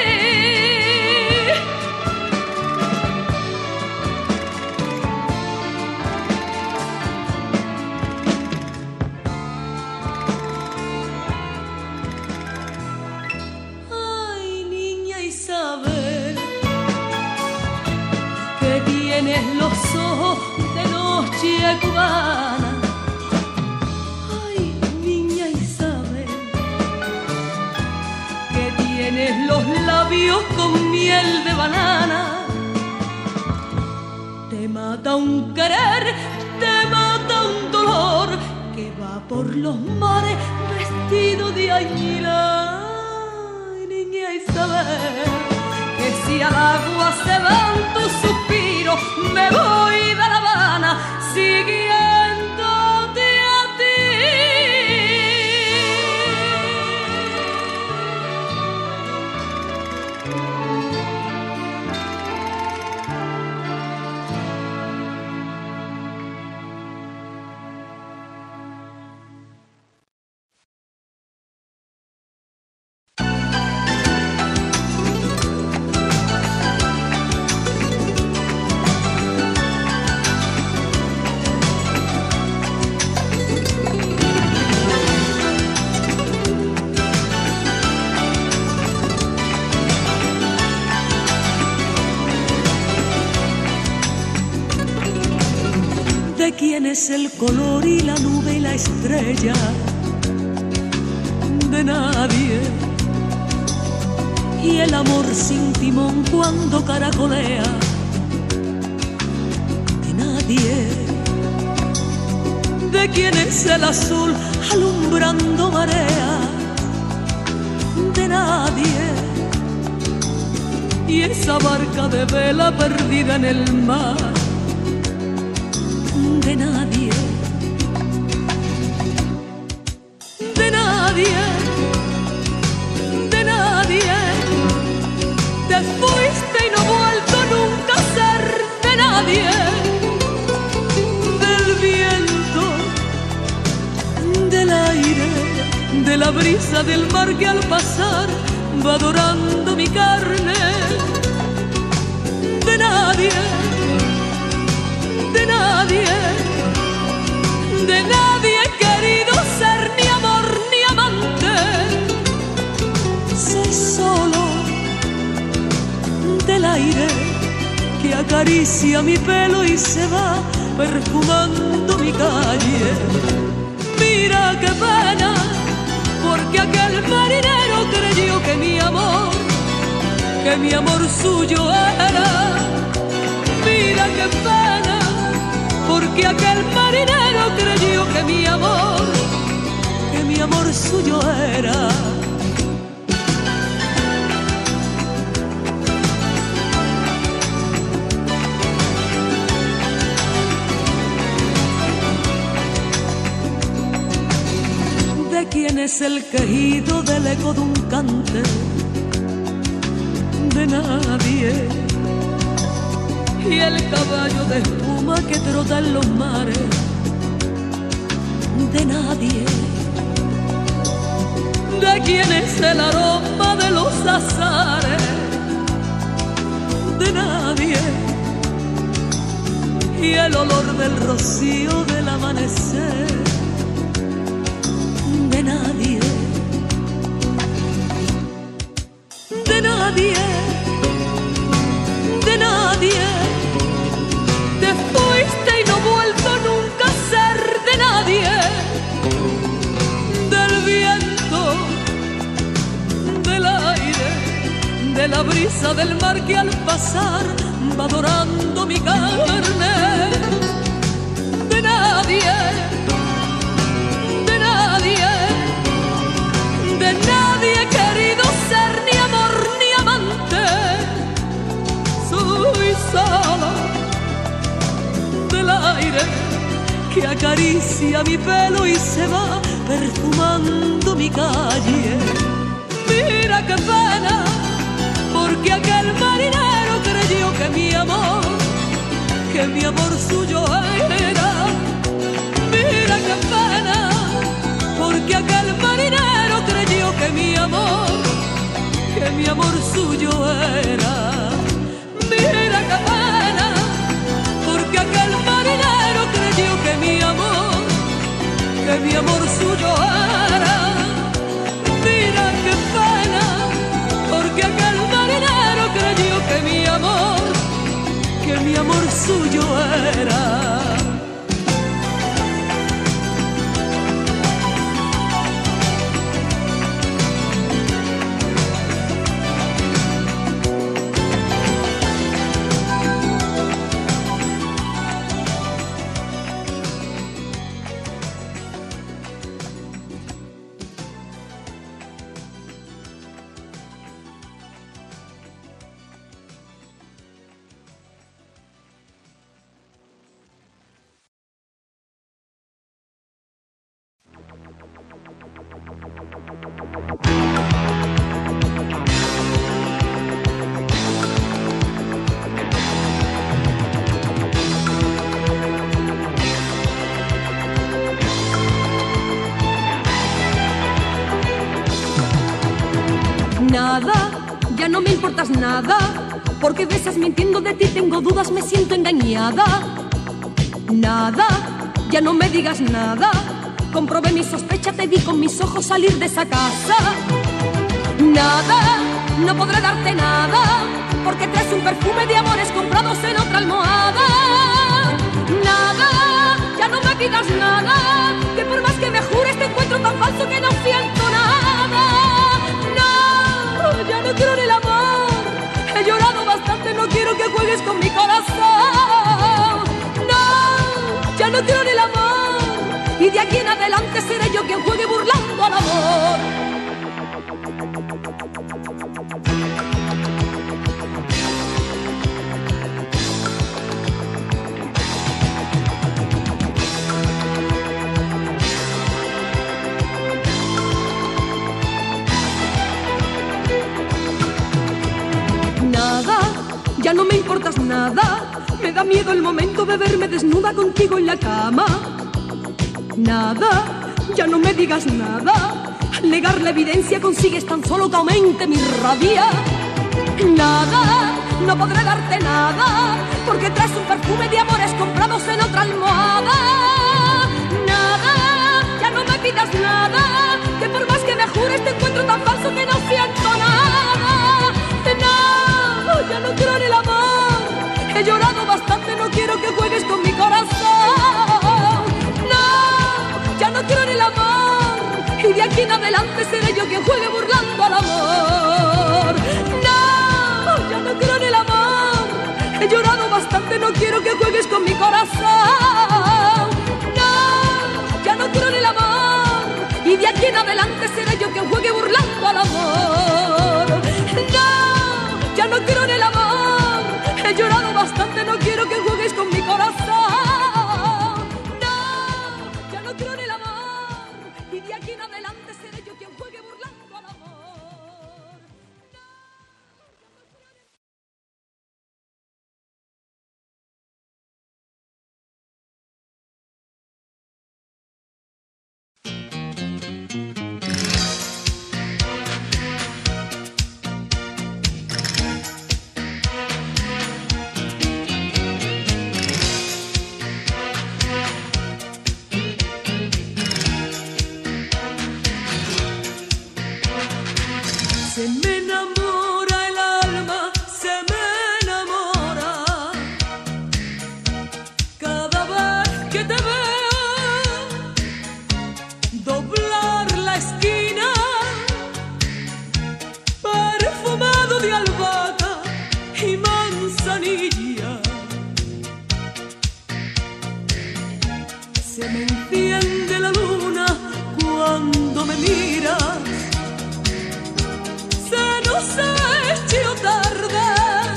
Tienes los ojos de noche cubana. Ay, niña Isabel, que tienes los labios con miel de banana. Te mata un querer, te mata un dolor, que va por los mares vestido de añila, niña Isabel, que si al agua se van tus suspiros, me voy de La Habana siguiéndote a ti. ¿De quién es el color y la nube y la estrella? De nadie. Y el amor sin timón cuando caracolea, de nadie. ¿De quién es el azul alumbrando marea? De nadie. Y esa barca de vela perdida en el mar, de nadie, de nadie, de nadie. Te fuiste y no he vuelto nunca a ser de nadie. Del viento, del aire, de la brisa del mar que al pasar va dorando mi carne. De nadie, de nadie, de nadie he querido ser ni amor ni amante. Soy solo del aire que acaricia mi pelo y se va perfumando mi calle. Mira qué pena, porque aquel marinero creyó que mi amor, que mi amor suyo era. Mira qué pena, porque aquel marinero creyó que mi amor, que mi amor suyo era. ¿De quién es el quejido del eco de un cante? De nadie. Y el caballo de espuma que trota en los mares, de nadie. ¿De quién es el aroma de los azares? De nadie. Y el olor del rocío del amanecer, de nadie. De nadie, de nadie. Te fuiste y no he vuelto nunca a ser de nadie. Del viento, del aire, de la brisa del mar que al pasar va dorando mi carne. De nadie, de nadie, de nadie he querido ser ni amor ni amante. Soy solo del aire que acaricia mi pelo y se va perfumando mi calle. Mira qué pena, porque aquel marinero creyó que mi amor, que mi amor suyo era. Mira qué pena, porque aquel marinero creyó que mi amor, que mi amor suyo era. Mira qué pena, porque aquel marinero creyó que mi amor, que mi amor suyo era. Mira qué pena, porque aquel marinero creyó que mi amor, que mi amor suyo era. Nada, ya no me importas nada, porque besas mintiendo de ti, tengo dudas, me siento engañada. Nada, ya no me digas nada, comprobé mi sospecha, te vi con mis ojos salir de esa casa. Nada, no podré darte nada, porque traes un perfume de amores comprados en otra almohada. Nada, ya no me pidas nada, que por más que me jures te encuentro tan falso que no siento nada. No, ya no quiero ni el amor, he llorado bastante, no quiero que juegues con mi corazón. No, ya no quiero ni el amor, y de aquí en adelante seré yo quien juegue burlando al amor. Nada, ya no me importas nada, me da miedo el momento de verme desnuda contigo en la cama. Nada, ya no me digas nada, al negar la evidencia consigues tan solo que aumente mi rabia. Nada, no podré darte nada, porque traes un perfume de amores comprados en otra almohada. Nada, ya no me pidas nada, que por más que me jures te encuentro tan falso que no siento nada. No, ya no quiero ni el amor, he llorado bastante, no quiero que juegues con mi corazón. No, ya no quiero ni el amor, y de aquí en adelante seré yo quien juegue burlando al amor. No, ya no quiero ni el amor, he llorado bastante, no quiero que juegues con mi corazón. No, ya no quiero ni el amor, y de aquí en adelante seré yo quien juegue burlando al amor. No, ya no quiero ni el amor, he llorado bastante, no quiero que juegues con mi corazón. No, ya no quiero ni el amor, y de aquí en adelante seré yo quien juegue burlando al amor. Se me enamora el alma, se me enamora cada vez que te veo doblar la esquina, perfumado de albahaca y manzanilla. Se me enciende la luna cuando me miras. Se nos ha hecho tarde,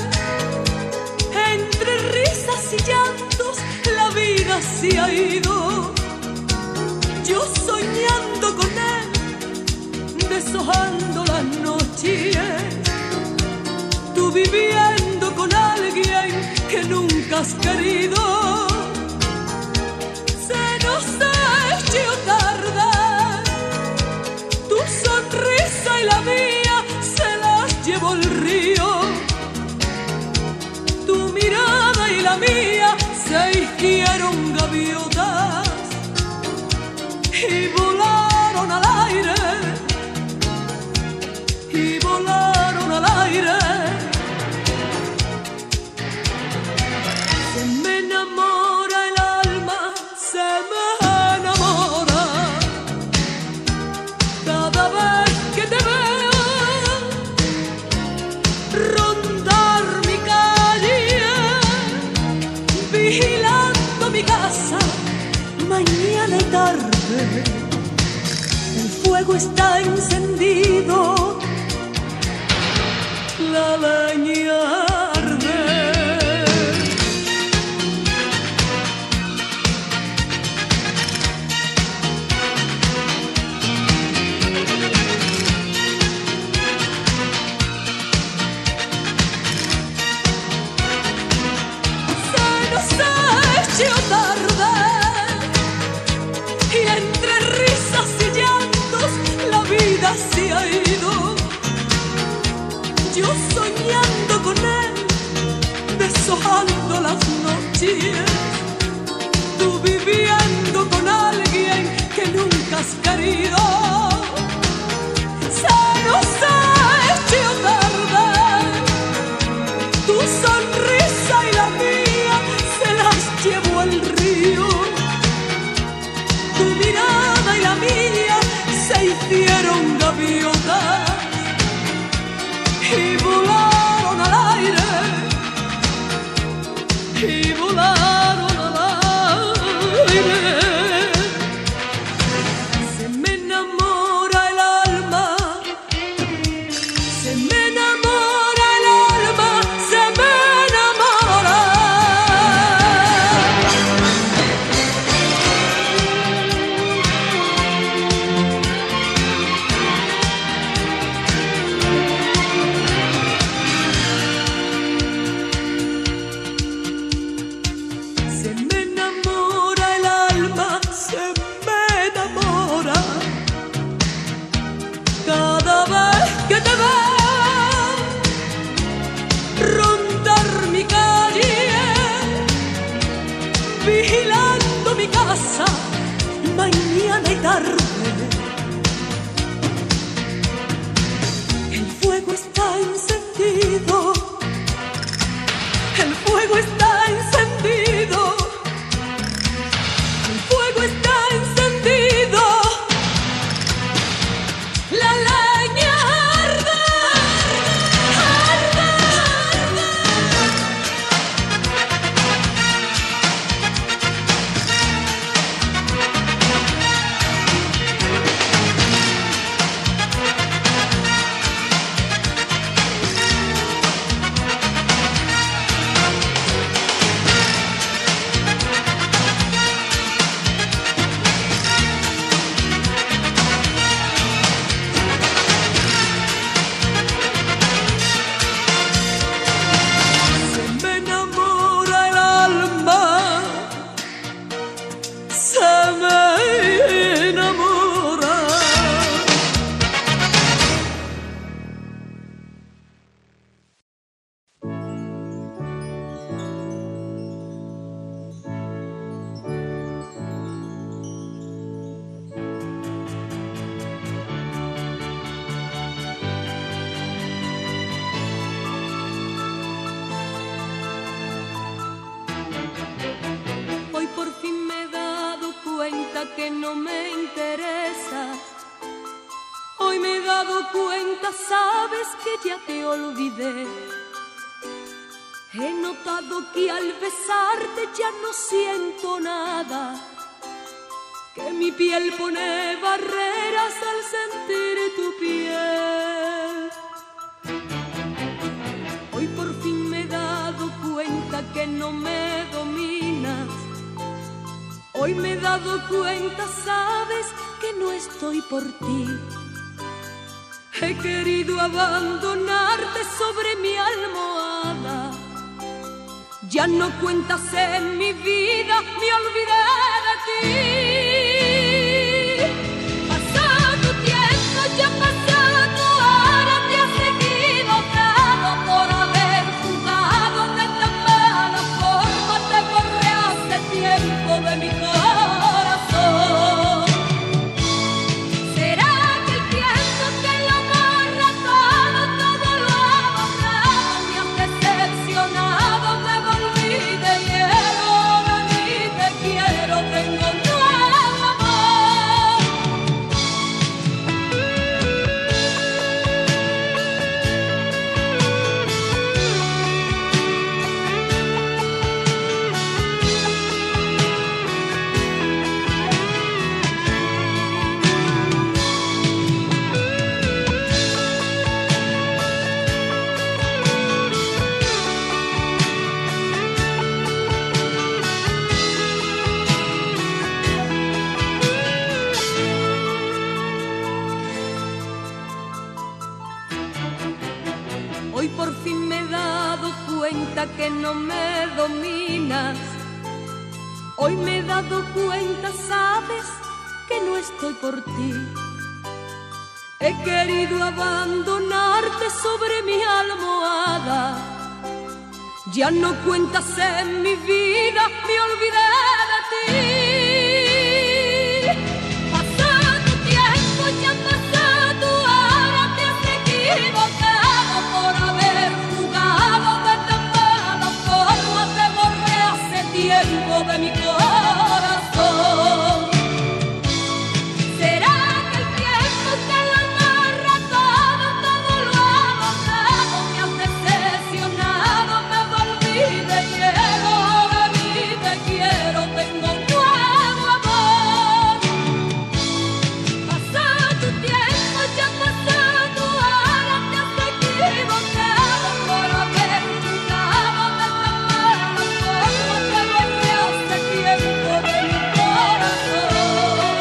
entre risas y llantos la vida se ha ido. Yo soñando con él, deshojando las noches, tú viviendo con alguien que nunca has querido. Se nos ha hecho tarde, tu sonrisa y la mía llevo el río, tu mirada y la mía se hicieron gaviotas y volaron al aire, y volaron al aire. Se me enamora el alma, se me enamora cada vez que te veo rondar mi calle, vigilando mi casa mañana y tarde. El fuego está encendido, la leña arde. Tarde, y entre risas y llantos la vida se ha ido. pasando las noches, tú viviendo con alguien que nunca has querido. Se nos ha hecho tarde, tu sonrisa y la mía se las llevó al río. Tu mirada y la mía se hicieron gaviotas y volaron al aire, y volaron al aire. Se me enamora el alma, se me enamora el alma, se me enamora. Se me enamora el alma, se me enamora. Cada vez que te veo rondar mi calle, vigilando mi casa mañana y tarde. El fuego está encendido, el fuego está encendido, el fuego está encendido, la leña arde, arde, arde. Se me enamora el alma, se me enamora. Hoy por fin me he dado cuenta que no me interesa. Hoy me he dado cuenta, sabes que ya te olvidé. He notado que al besarte ya no siento nada, que mi piel pone barreras al sentir tu piel. Hoy por fin me he dado cuenta que no me dominas. Hoy me he dado cuenta, sabes que no estoy por ti. He querido abandonarte sobre mi almohada. Ya no cuentas en mi vida, me olvidé de ti. Pasado tiempo, ya pasado, ahora te has equivocado por haber jugado de tan mala forma. Te borré hace tiempo de mi corazón. ¿Será que el tiempo te lo borra todo, todo lo ha borrado? Me has decepcionado, me volví de hielo, ahora ni te quiero, tengo nuevo amor. Hoy por fin me he dado cuenta que no me dominas. Hoy me he dado cuenta, sabes, que no estoy por ti. He querido abandonarte sobre mi almohada. Ya no cuentas en mi vida, me olvidé de ti. Pasó tu tiempo, ya pasó tu hora, te has equivocado por haber jugado de tan mala forma, te borré hace tiempo de mi corazón. ¿Será que el tiempo te lo amarra todo, todo lo ha borrado, me has decepcionado, me volví de quiero, ahora ni te quiero, tengo un nuevo amor. Pasó tu tiempo, ya pasó tu hora, te has equivocado por haber jugado de tan mala forma, te borré hace tiempo de mi corazón.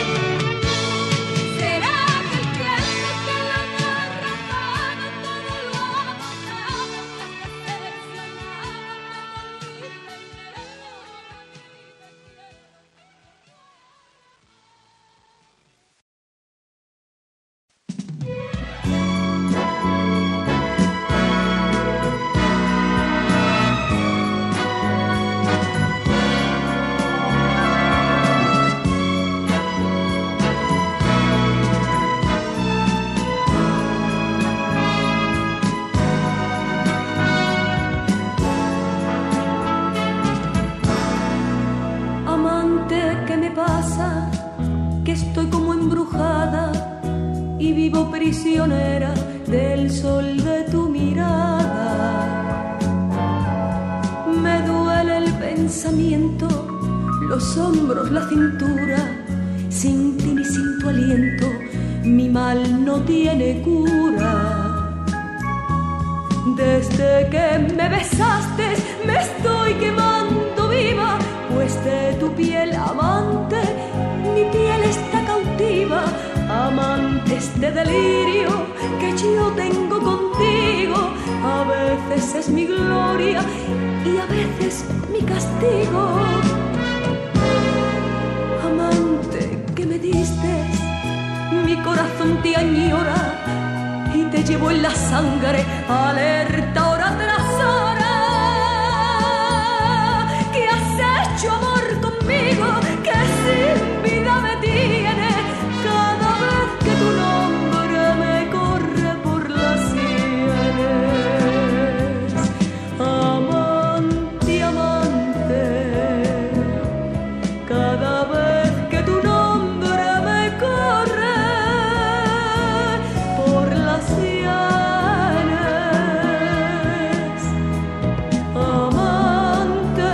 ¿Será que el tiempo te lo amarra todo, todo lo ha borrado, me has decepcionado, me volví de quiero, ahora ni te Amante, ¿qué me pasa? Que estoy como embrujada y vivo prisionera del sol de tu mirada. Me duele el pensamiento, los hombros, la cintura, sin ti ni sin tu aliento, mi mal no tiene cura. Desde que me besaste me estoy quemando viva, pues de tu piel, amante, mi piel está cautiva. Amante, este delirio que yo tengo contigo, a veces es mi gloria y a veces mi castigo. Amante, que me diste, mi corazón te añora y te llevo en la sangre, alerta hora tras hora. ¿Qué has hecho, amor, conmigo? Que sin vida me tiene cada vez que tu nombre me corre por las sienes. Amante, amante, cada vez que tu nombre me corre por las sienes. Amante,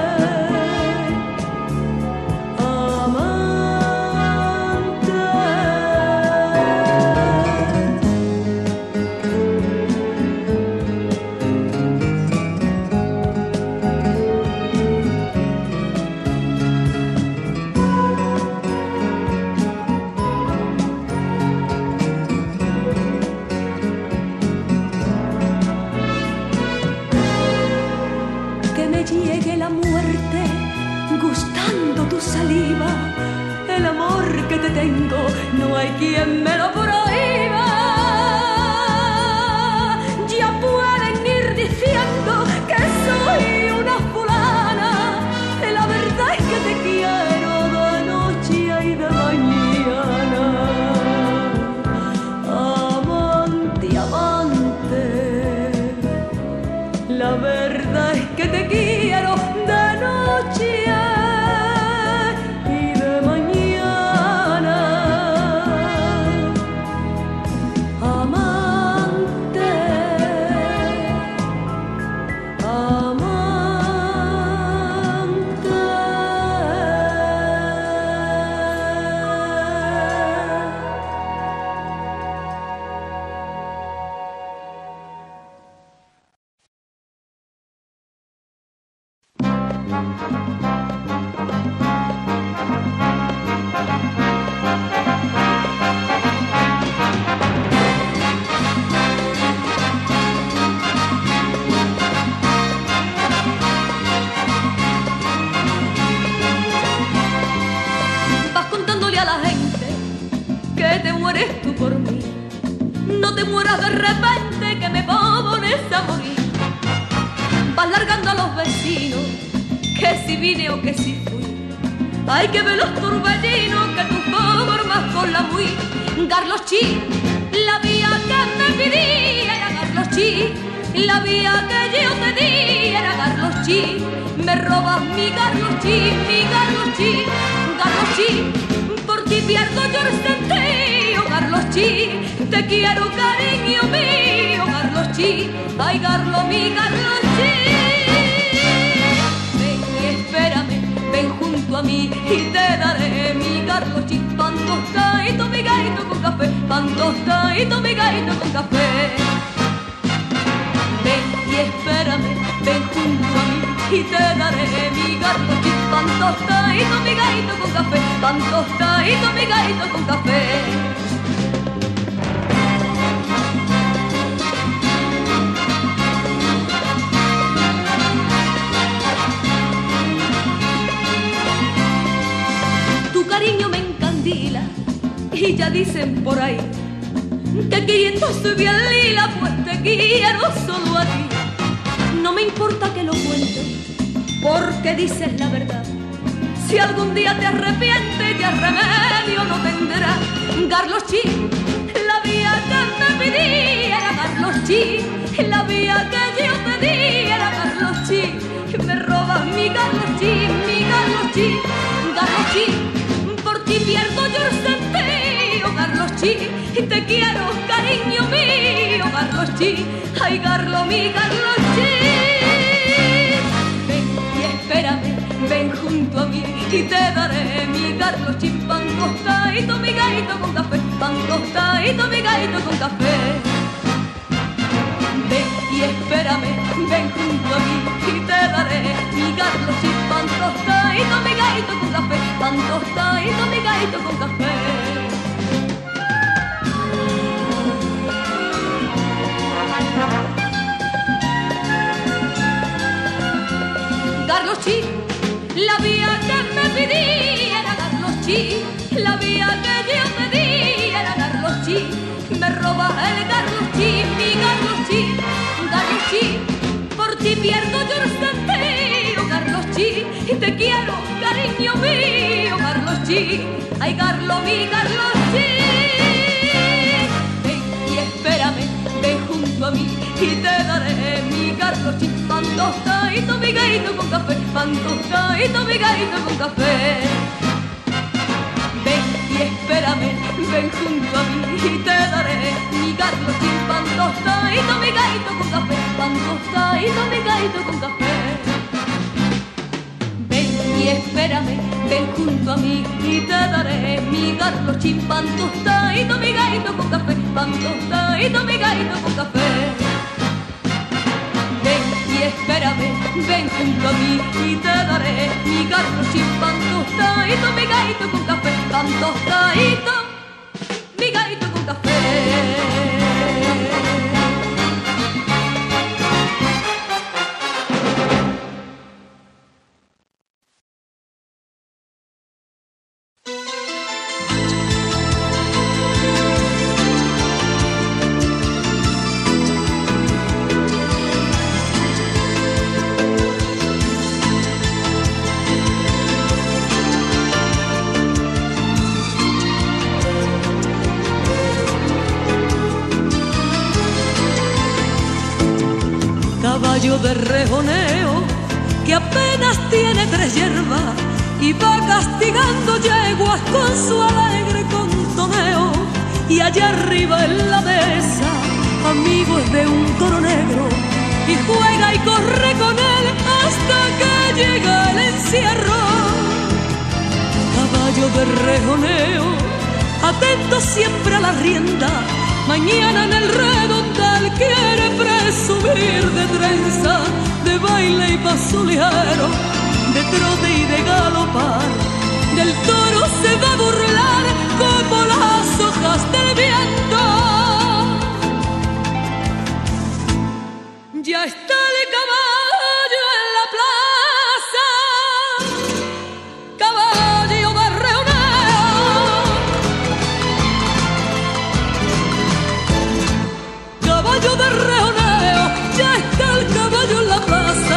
que me llegue la muerte gustando tu saliva, el amor que te tengo no hay quien me lo prohíba. Ya pueden ir diciendo que soy una fulana, la verdad es que te quiero de noche y de mañana. Amante, amante, la verdad es que te quiero de noche y de mañana. Amante, amante. Vas contándole a la gente que te mueres tú por mí. No te mueras de repente que me pones a morir. vas largando a los vecinos, que si vine o que si fui. Hay que ver los torbellinos que tú formas con la muy. Carlos Chi, la vía que me pedí era Carlos Chi, la vía que yo te di era Carlos Chi. Me robas mi Carlos Chi, mi Carlos Chi, Carlos Chi, por ti pierdo yo el sentido, Carlos Chi, te quiero cariño mío, Carlos Chi, ay Carlos, mi Carlos Chi. Ven y espérame, ven junto a mí y te daré mi Carlos Chi, pan tostadito, mi gaito con café, pan tostadito, mi gaito con café. Ven y espérame, ven junto a mí y te daré mi Carlos Chi, pan tostadito, mi gaito con café, pan tostadito, mi gaito con café. Tu cariño me encandila y ya dicen por ahí que queriendo soy bien lila, pues te quiero solo a ti. No me importa que lo cuentes, porque dices la verdad. Si algún día te arrepientes, ya remedio no tendrás. Carlos Chi, la vía que me pedí era Carlos Chi, la vía que yo te di era Carlos Chi. Me robas mi Carlos Chi, mi Carlos Chi, Carlos Chi, por ti pierdo yo el sentido, Carlos Chi, y te quiero cariño mío, Carlos Chi, ay Carlos, mi Carlos Chi. Ven y espérame, ven junto a mí y te daré mi Carlos Chi, pan tostadito, mi gaito con café, pan tostadito, mi gaito con café. Ven y espérame, ven junto a mí y te daré mi Carlos Chi, pan tostadito, mi gaito con café, pan tostadito, mi gaito con café. Carlos Chi, la vía que me pedí era Carlos Chi, la vía que yo te di era Carlos Chi. Me robas el Carlos Chi, mi Carlos Chi, Carlos Chi, por ti pierdo yo el sentido, Carlos Chi, y te quiero cariño mío, Carlos Chi, ay Carlos, mi Carlos Chi. Ven y espérame, ven junto a mí y te daré mi Carlos Chi, pan tostadito, mi gaito con café, pan tostadito, mi gaito con café. Ven y espérame, ven junto a mí y te daré mi Carlos Chi, pan tostadito, mi gaito con café, pan tostadito, mi gaito con café. Ven y espérame, ven junto a mí y te daré mi Carlos Chi, pan tostadito, mi gaito con café, pan tostadito, mi gaito con café. Ven y espérame, ven junto a mí y te daré mi Carlos Chi, pan tostadito, mi gaito con café, pan tostadito, mi gaito con café. Caballo de rejoneo que apenas tiene tres hierbas y va castigando yeguas con su alegre contoneo. Y allá arriba en la mesa, amigo es de un toro negro, y juega y corre con él hasta que llega el encierro. Caballo de rejoneo, atento siempre a la rienda, mañana en el redondel quiere presumir de trenza, de baile y paso ligero, de trote y de galopar. Del toro se va a burlar como las hojas del viento. Ya está el caballo en la plaza, caballo de rejoneo, caballo de rejoneo, ya está el caballo en la plaza.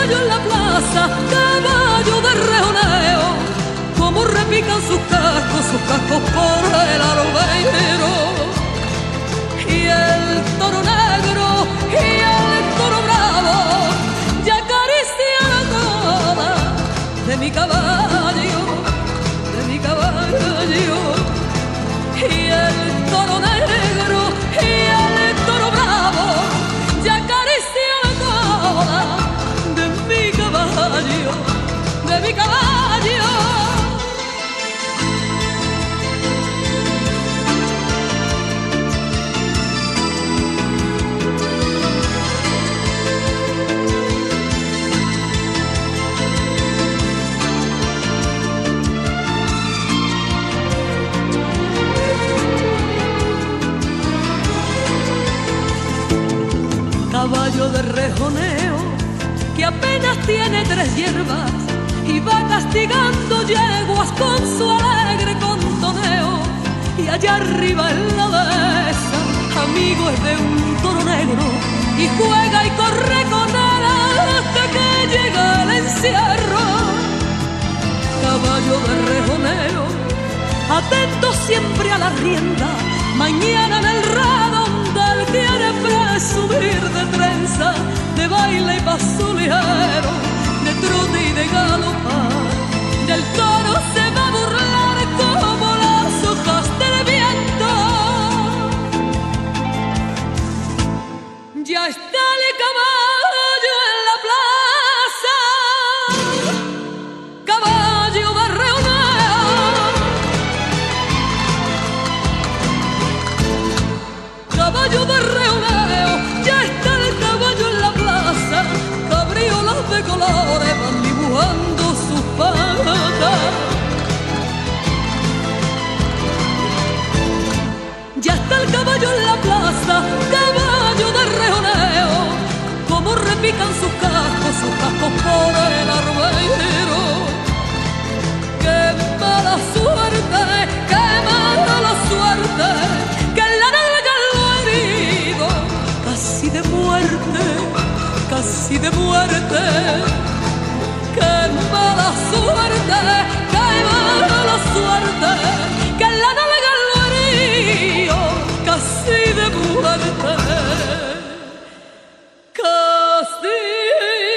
caballo en la plaza, caballo de rejoneo, como repican sus cascos, sus cascos por el albero. Y el toro negro y el toro bravo ya acaricia la cola de mi caballo, de mi caballo. Y el toro negro y el toro bravo ya acaricia la cola de mi caballo, de mi caballo. Caballo de rejoneo que apenas tiene tres hierbas y va castigando yeguas con su alegre contoneo. Y allá arriba en la dehesa, amigo es de un toro negro y juega y corre con él hasta que llega el encierro. Caballo de rejoneo, atento siempre a la rienda, mañana en el redondel quiere presumir de trenza, de baile y paso ligero, de trote y de galopar. Del toro se va a burlar como las hojas del viento. Ya está el caballo en la plaza, caballo de rejoneo, caballo de rejoneo, ya está el caballo en la plaza, cabriolas de colores van dibujando sus patas. Ya está el caballo en la plaza, caballo de rejoneo, como repican sus cascos, sus cascos por el arbero. ¡Qué mala suerte, qué mala suerte, que en la nalga lo he herido, casi de muerte, casi de muerte! ¡Qué mala suerte, qué mala suerte, que en la nalga lo he herido, casi de muerte, casi de muerte!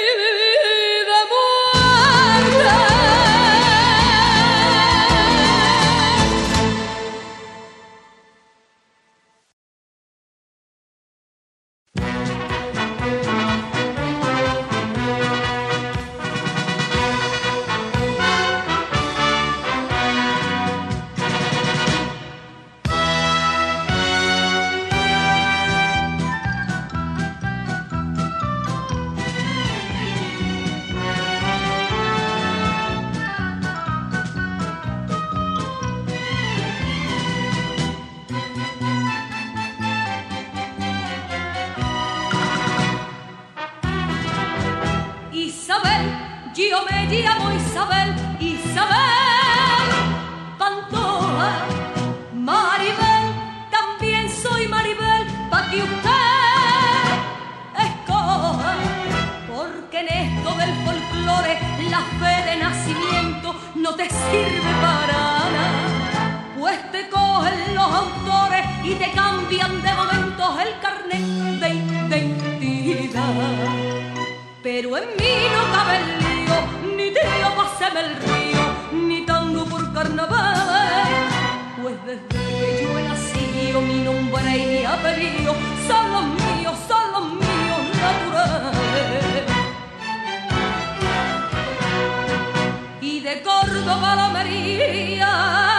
Isabel, yo me llamo Isabel, Isabel Pantoja. Maribel, también soy Maribel, pa' que usted escoja. Porque en esto del folclore la fe de nacimiento no te sirve para nada, pues te cogen los autores y te cambian de momentos el carnet de identidad. Pero en mí no cabe el lío, ni trío páseme el río, ni tango por carnaval, pues desde que yo he nacido mi nombre y mi apellido son los míos, son los míos naturales. Y de Córdoba a la Almería,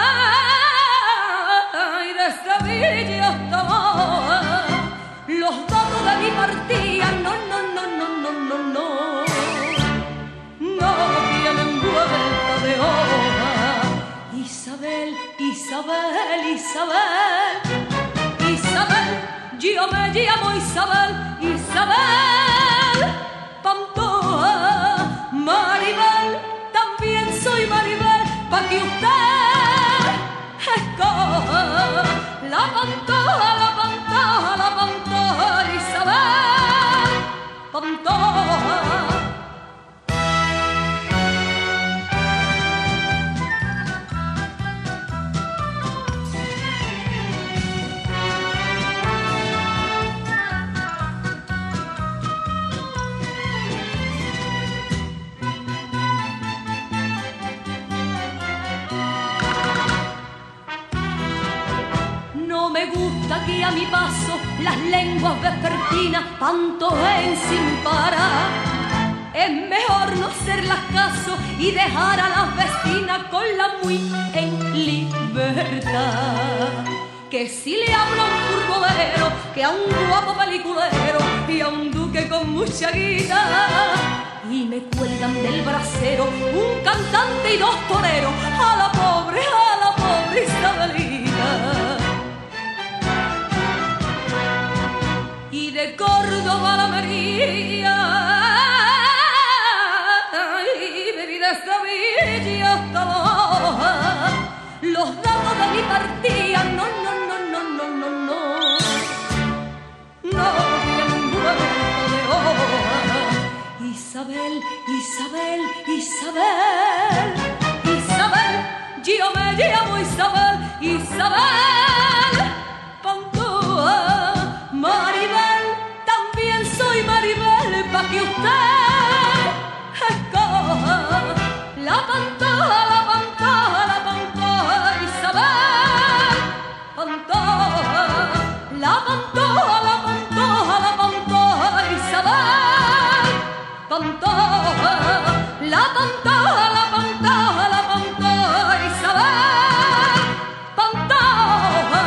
y de Sevilla hasta Moa, los datos de mi partida no, no, no, no, no, no, no, no tienen vuelta de hoja. Isabel, Isabel, Isabel, Isabel, yo me llamo Isabel, Isabel Pantoja. Maribel, también soy Maribel, pa' que usted escoja. La Pantoja, la Pantoja, la Pantoja, Isabel Pantoja. que a mi paso las lenguas vespertinas pantojen sin parar. Es mejor no hacerlas caso y dejar a las vecinas con la muy en libertad. Que si le hablo a un furgonero, que a un guapo peliculero y a un duque con mucha guita, y me cuelgan del brasero un cantante y dos toreros, a la pobre, a la pobre Isabelita. Y de Córdoba a la María, y bebí de Sevilla hasta Loja, los datos de mi partida, no, no, no, no, no, no, no, no tienen vuelta de hoja. Isabel, Isabel, Isabel, Isabel, yo me llamo Isabel, Isabel Pantoja, Maribel, también soy Maribel, pa' que usted escoja la Pantoja, la Pantoja, la Pantoja, Isabel Pantoja, la Pantoja, la Pantoja, la Pantoja, Isabel Pantoja, la Pantoja, la Pantoja, la Pantoja, Isabel Pantoja.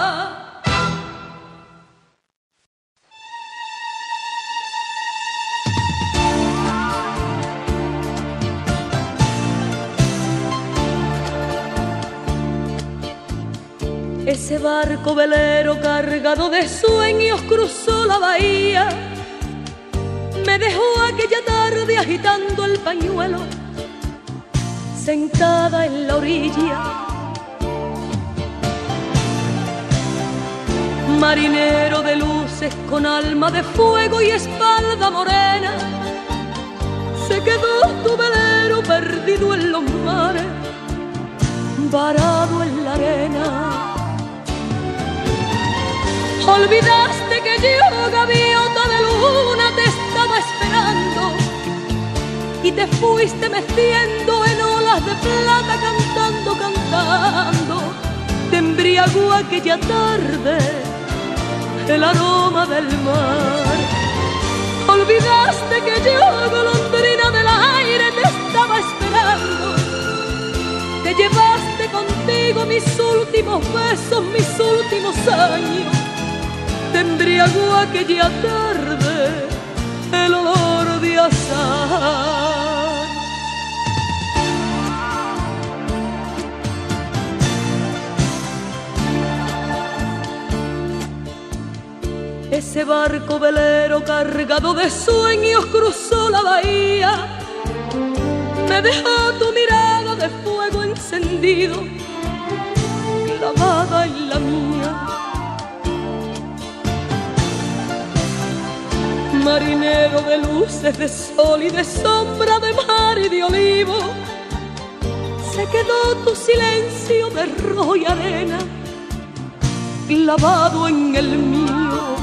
Ese barco velero cargado de sueños cruzó la bahía. Me dejó aquella tarde agitando el pañuelo, sentada en la orilla. Marinero de luces con alma de fuego y espalda morena, se quedó tu velero perdido en los mares, varado en la arena. Olvidaste que yo, gaviota de luna, te estaba esperando y te fuiste meciendo en olas de plata, cantando, cantando. Te embriagó aquella tarde el aroma del mar. Olvidaste que yo, golondrina del aire, te estaba esperando. Te llevaste contigo mis últimos besos, mis últimos años. Te embriagó aquella tarde el olor de azahar. Ese barco velero cargado de sueños cruzó la bahía. Me dejó tu mirada de fuego encendido, clavada en la mía. Marinero de luces, de sol y de sombra, de mar y de olivo, se quedó tu silencio de rojo y arena, clavado en el mío.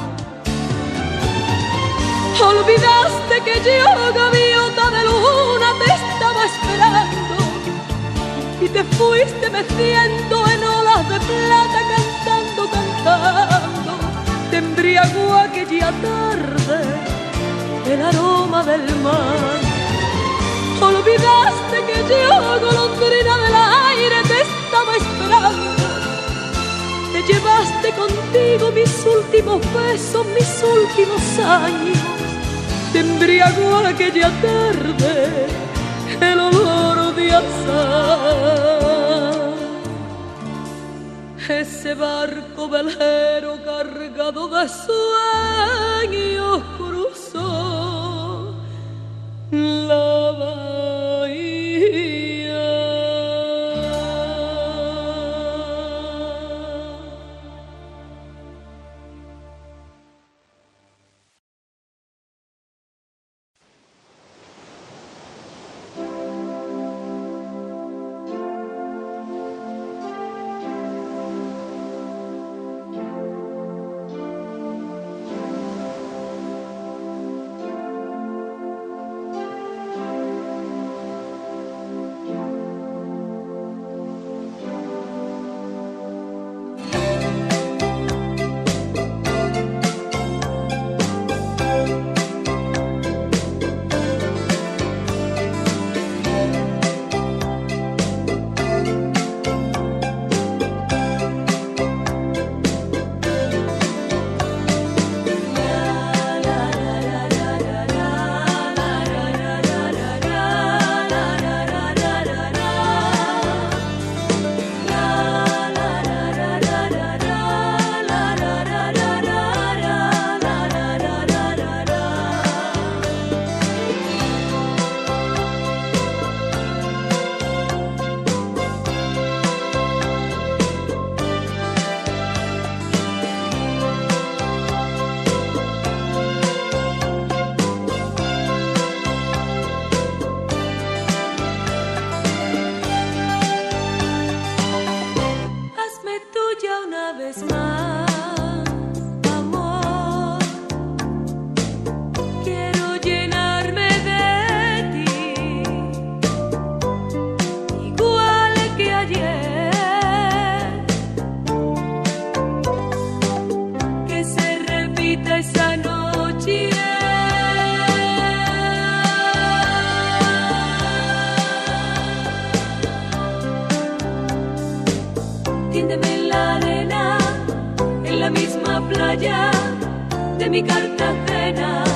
Olvidaste que yo, gaviota de luna, te estaba esperando y te fuiste meciendo en olas de plata, cantando, cantando. Te embriagó aquella tarde el aroma del mar. Olvidaste que yo, golondrina del aire, te estaba esperando. Te llevaste contigo mis últimos besos, mis últimos años. Te embriagó aquella tarde el olor de azahar. Ese barco velero cargado de sueños cruzó la bahía. playa de mi Cartagena,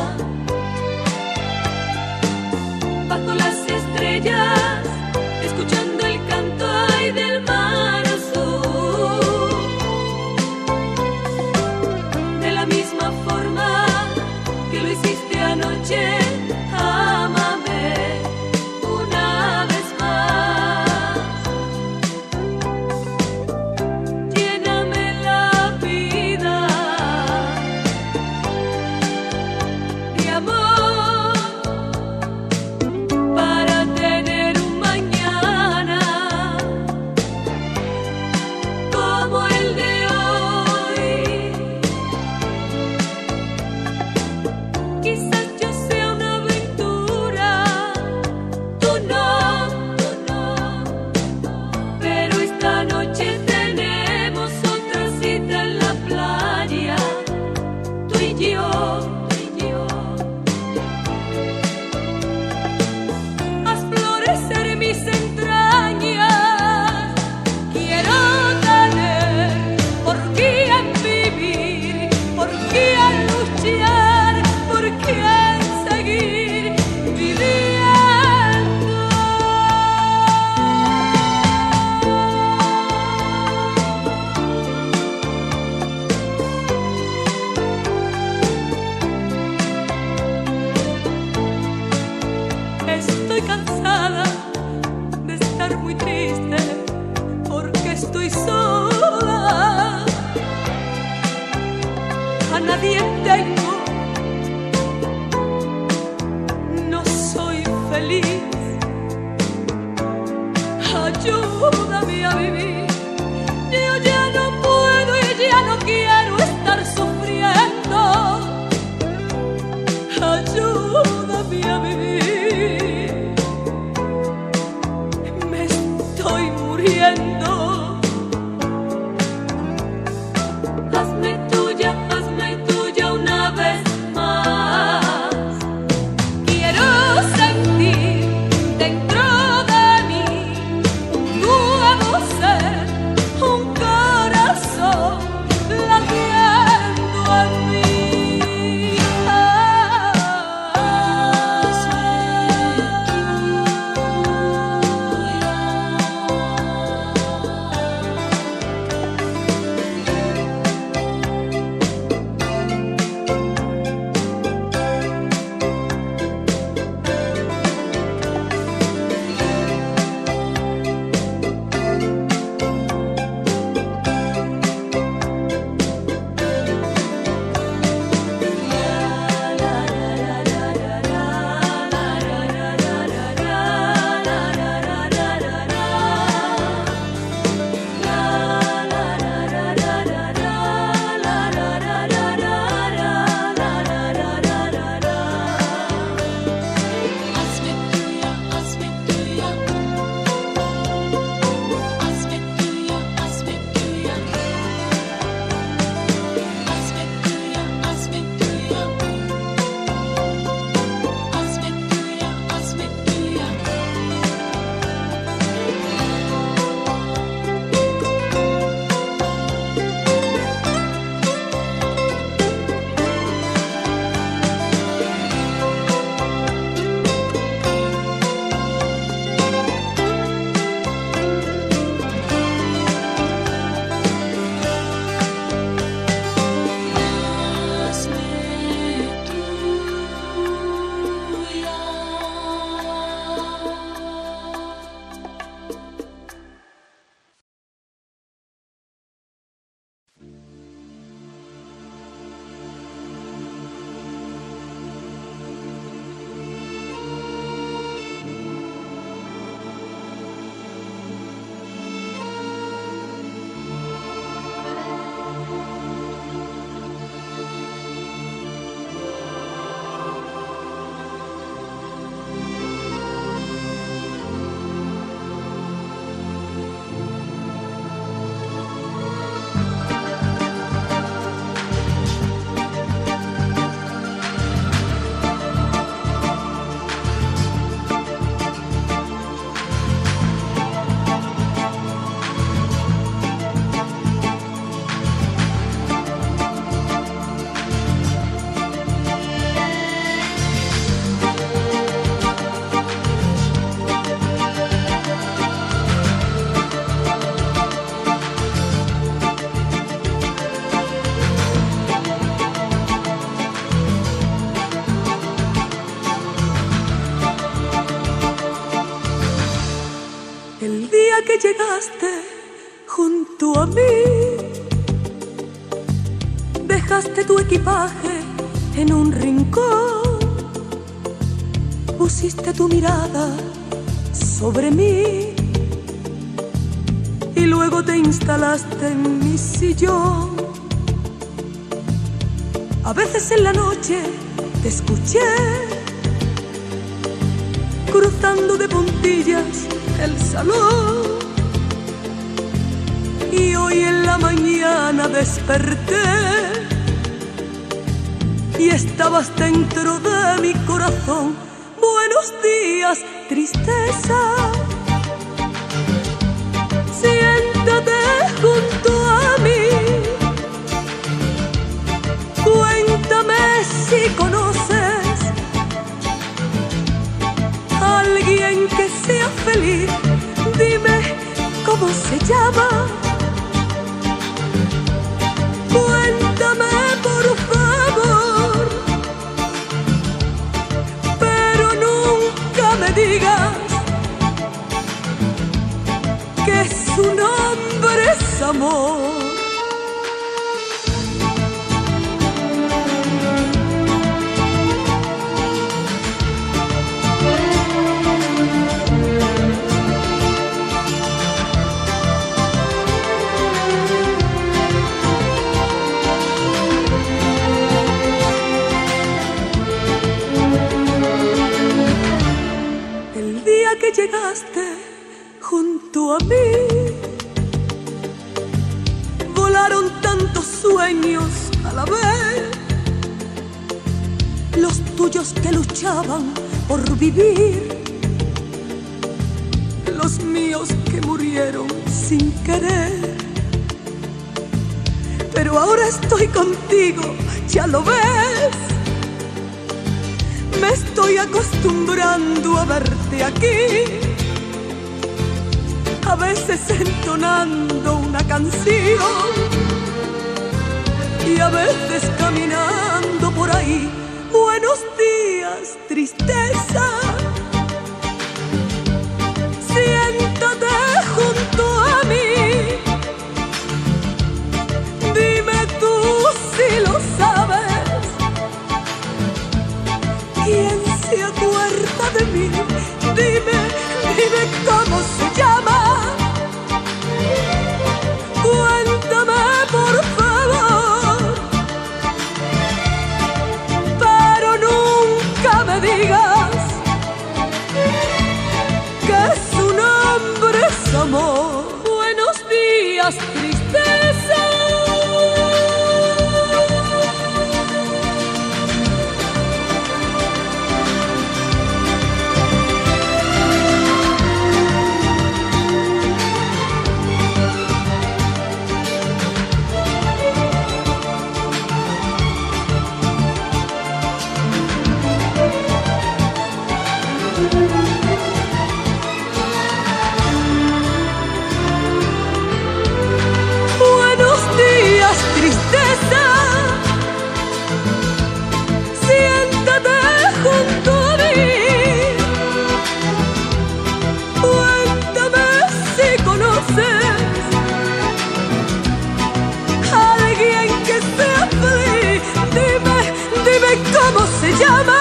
bajo las estrellas, escuchando el canto ay del mar azul. De la misma forma que lo hiciste anoche, ámame una vez más. Lléname la vida de amor para tener un mañana como el de hoy. Quizás yo sea una aventura, tú no, tú no, pero esta noche tenemos otra cita en la playa, tú y yo, tú y yo. Haz florecer mis entrañas, quiero tener por quién vivir, por quién luchar, por quién seguir viviendo. Estoy cansada de estar muy triste porque estoy sola. A nadie tengo, no soy feliz. Ayúdame a vivir. Yo ya no puedo y ya no quiero estar sufriendo. Ayúdame a vivir. Me estoy muriendo. Hazme tuya, hazme tuya una vez más. Quiero sentir dentro de mí un nuevo ser, un corazón latiendo en mí. Ah, que llegaste junto a mí, dejaste tu equipaje en un rincón, pusiste tu mirada sobre mí y luego te instalaste en mi sillón. A veces en la noche te escuché cruzando de puntillas el salón, y hoy en la mañana desperté y estabas dentro de mi corazón. Buenos días, tristeza, siéntate junto a mí, cuéntame si conoces a alguien que sea feliz, dime cómo se llama, cuéntame por favor, pero nunca me digas que su nombre es amor. Que llegaste junto a mí, volaron tantos sueños a la vez, los tuyos que luchaban por vivir, los míos que murieron sin querer. Pero ahora estoy contigo, ya lo ves, me estoy acostumbrando a verte aquí, a veces entonando una canción y a veces caminando por ahí. Buenos días, tristeza, siéntate junto a mí, dime tú si lo sabes, ¿quién se acuerda de mí? Dime, dime cómo se llama, cuéntame por favor, pero nunca me digas que su nombre es amor. Buenos días, tristeza. ¿Cómo se llama?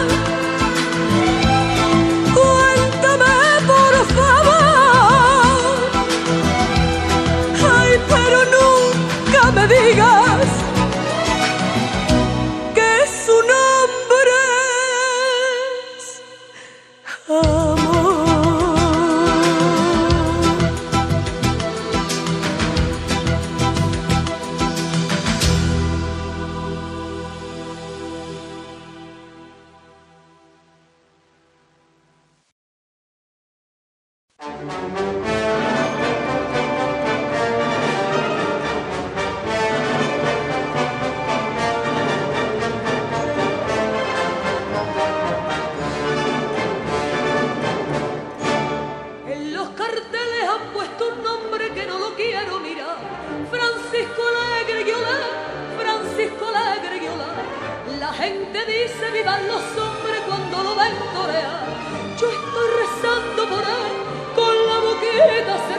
Cuéntame por favor. Ay, pero nunca me digas que su nombre es amor. En los carteles han puesto un nombre que no lo quiero mirar: Francisco Alegre Guiolá, Francisco Alegre Guiolá. La gente dice vivan los hombres cuando lo ven torear. Yo estoy rezando por él con la boquita cerrada.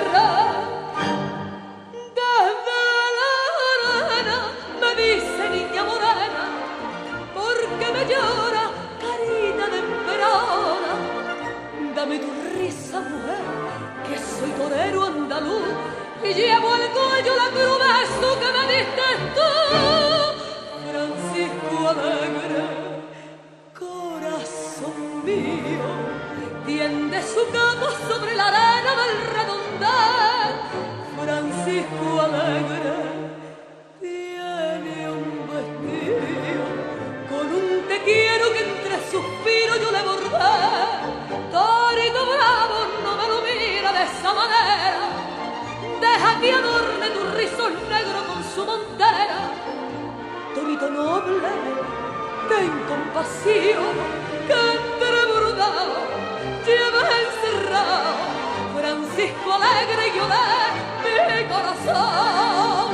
dame tu risa, mujer, que soy torero andaluz y llevo al cuello la cruz de eso que me diste tú. Francisco alegre, corazón mío, tiende su cama sobre la arena del redondel. Francisco alegre tiene un vestido con un te quiero que entre suspiros yo le bordé. Torito bravo, no me lo mira de esa manera, deja que adorne tu rizos negro con su montera. Torito noble, ten compasión, que entre bordado llevas encerrado Francisco alegre y lloré mi corazón.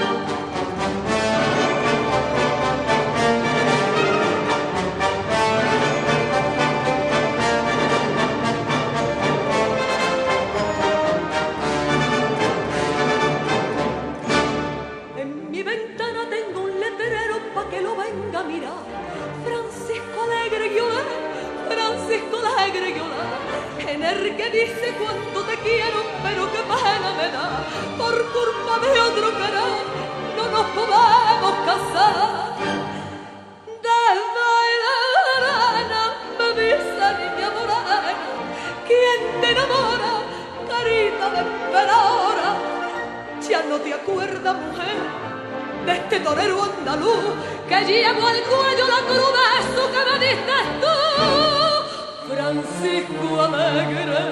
En mi ventana tengo un letrero pa' que lo venga a mirar. Francisco alegre y lloré, Francisco alegre y lloré. En el que dice cuánto te quiero, pero qué pena me da. Por culpa de otro querer, no nos podemos casar. Desde la arena me dice niña morena, ¿quién te enamora, carita de emperadora? Ya no te acuerdas, mujer, de este torero andaluz que llevo al cuello la cruz de eso que me diste tú. Francisco alegre,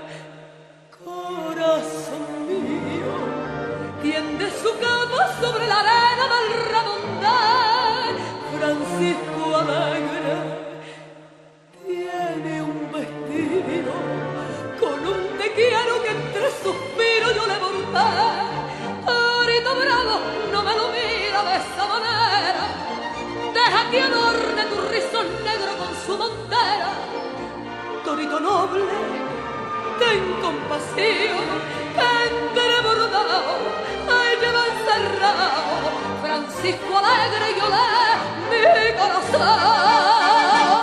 corazón mío, tiende su cama sobre la arena del redondel. Francisco alegre tiene un vestido con un te quiero que entre suspiros yo le bordé. Torito bravo, no me lo mira de esa manera, deja que adorne tu rizo negro con su montera. Torito noble, ten compasión, que entre bordado, ahí lleva encerrado Francisco alegre y olé mi corazón.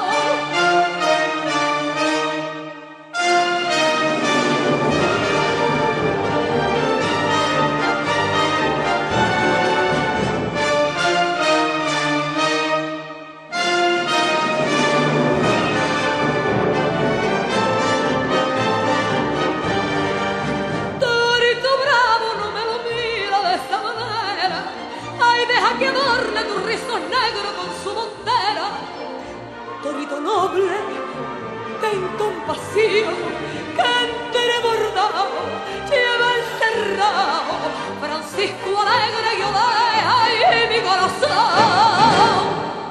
Que adorne tu rizo negro con su montera. Torito noble, ten compasión, que entre bordado lleva encerrado Francisco alegre y olé, ay, mi corazón.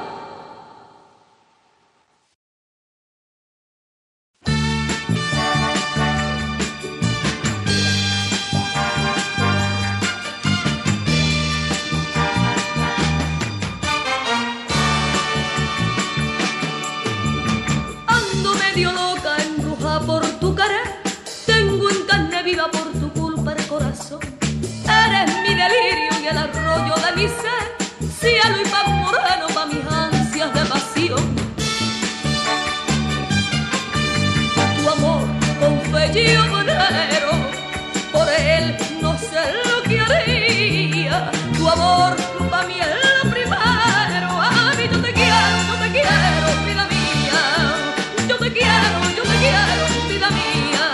Por tu culpa el corazón, eres mi delirio y el arroyo de mi ser, cielo y pan moreno pa' mis ansias de pasión. Tu amor con fe obrero, por él no sé lo que haría. Tu amor pa' mí es lo primero, a mí yo te quiero, yo te quiero, vida mía. Yo te quiero, yo te quiero, vida mía.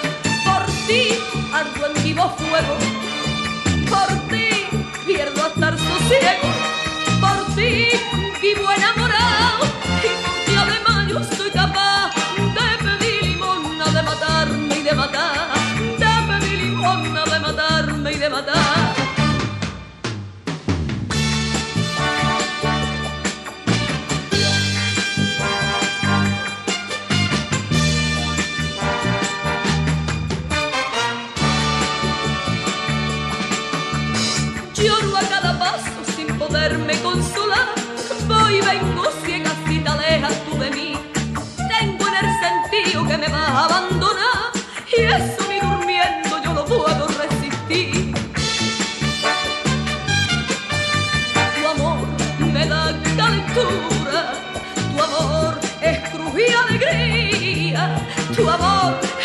Ardo en vivo fuego, por ti pierdo hasta el sosiego, por ti vivo enamorado y además yo soy capaz de pedir limosna, de matarme y de matar, de pedir limosna, de matarme y de matar. Lloro a cada paso sin poderme consolar, voy y vengo ciega si te alejas tú de mí. Tengo en el sentido que me vas a abandonar y eso ni durmiendo yo no puedo resistir. Tu amor me da calentura, tu amor es cruz y alegría, tu amor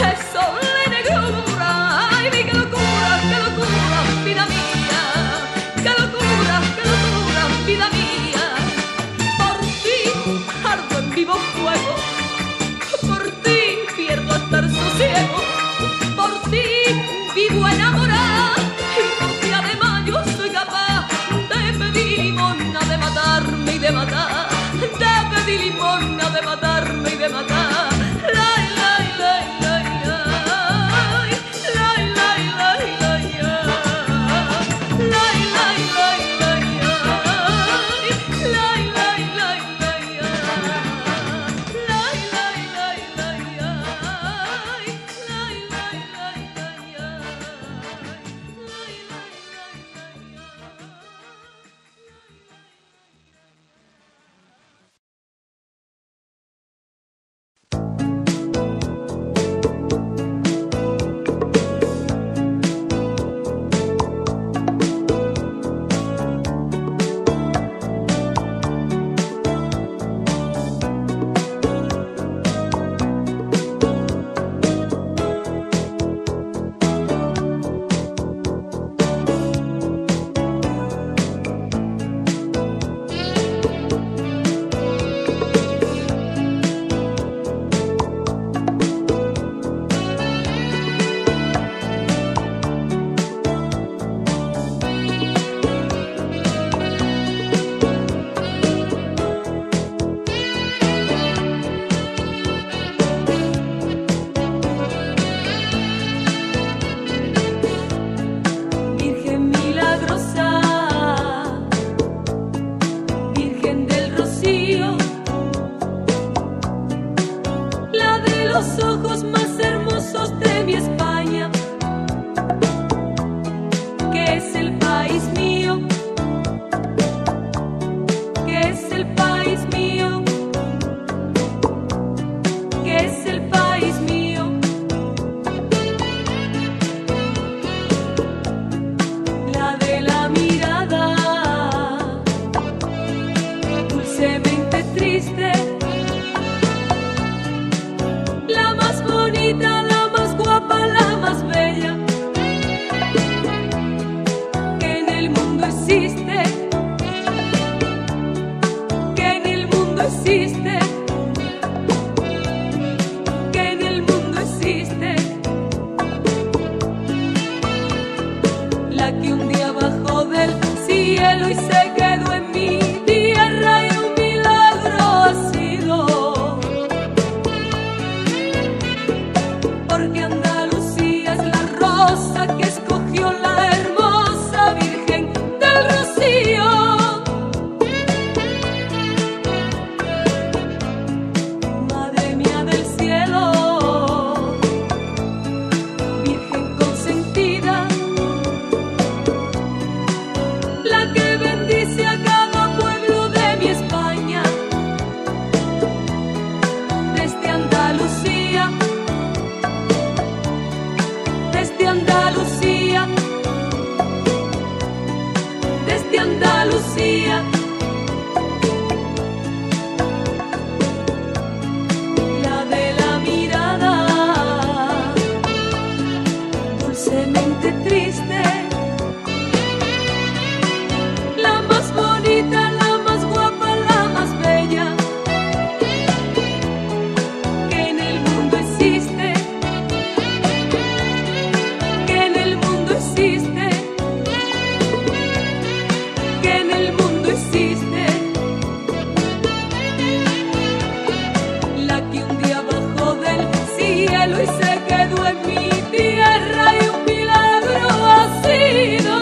porque Andalucía es la rosa que escogió la hermosa Virgen del Rocío. Madre mía del cielo, Virgen consentida, la que bendice a cada pueblo de mi España, desde Andalucía, desde Andalucía, desde Andalucía. La de la mirada dulcemente triste, la más bonita, la más guapa, la más bella que en el mundo existe, que en el mundo existe, que en el mundo existe. La que un día bajó del cielo y se quedó en mi tierra y un milagro ha sido.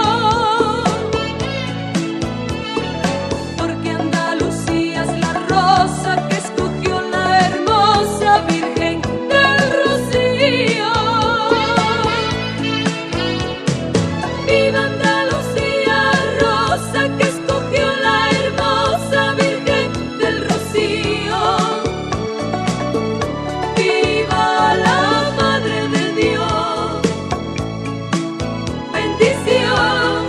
Porque Andalucía es la rosa que escogió la hermosa Virgen del Rocío. Viva Andalucía, rosa que escogió la hermosa Virgen del Rocío. Viva la Madre de Dios, bendición.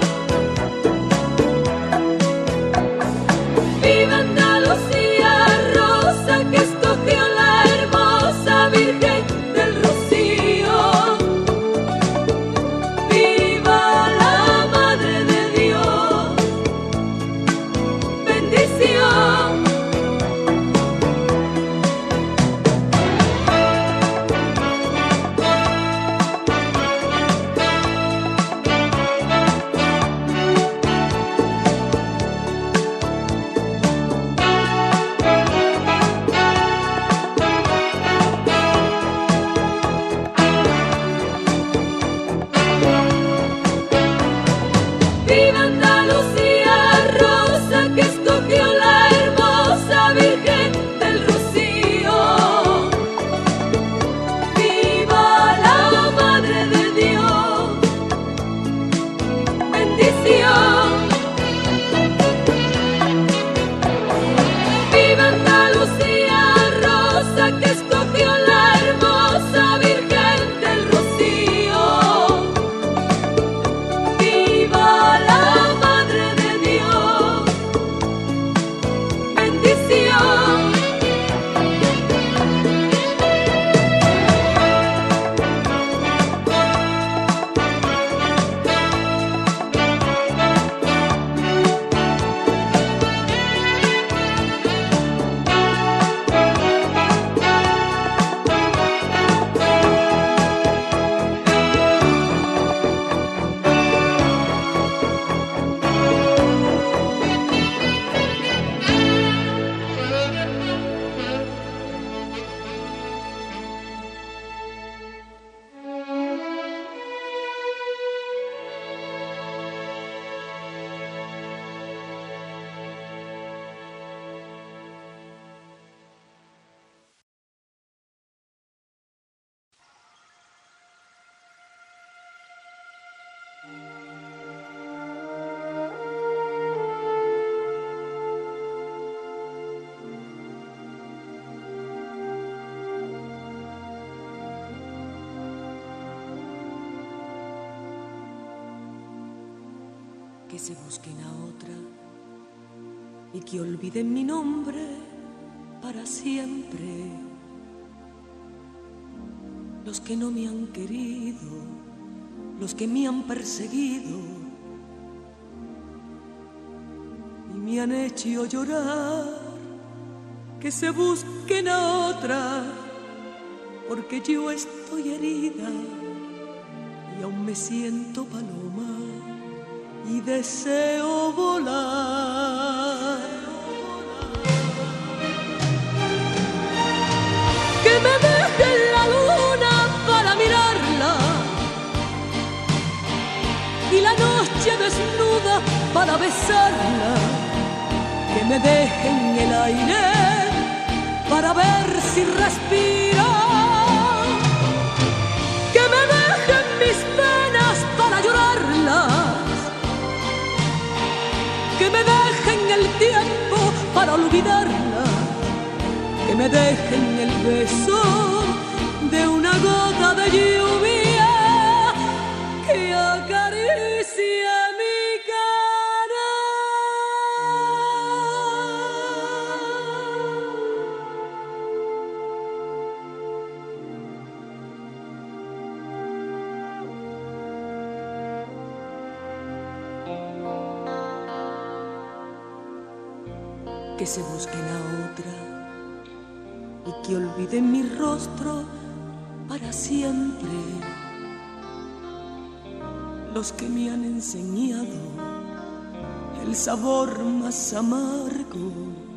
Viva Andalucía, rosa que escogió la hermosa Virgen del Rocío. Viva la Madre de Dios, bendición. Viva Andalucía, rosa que escogió la hermosa Virgen del Rocío. Viva la Madre de Dios, bendición. Viva Andalucía, rosa que escogió la hermosa Virgen del Rocío. Viva la Madre de Dios, bendición. Que se busquen a otra y que olviden mi nombre para siempre. Los que no me han querido, los que me han perseguido y me han hecho llorar, que se busquen a otra, porque yo estoy herida y aún me siento paloma y deseo volar. Que me dejen la luna para mí para besarla, que me deje en el aire para ver si respira, que me dejen mis penas para llorarlas, que me dejen el tiempo para olvidarla, que me dejen el beso de una gota de lluvia que acaricia mi cara. Que se busquen a otra y que olviden mi rostro para siempre. Los que me han enseñado el sabor más amargo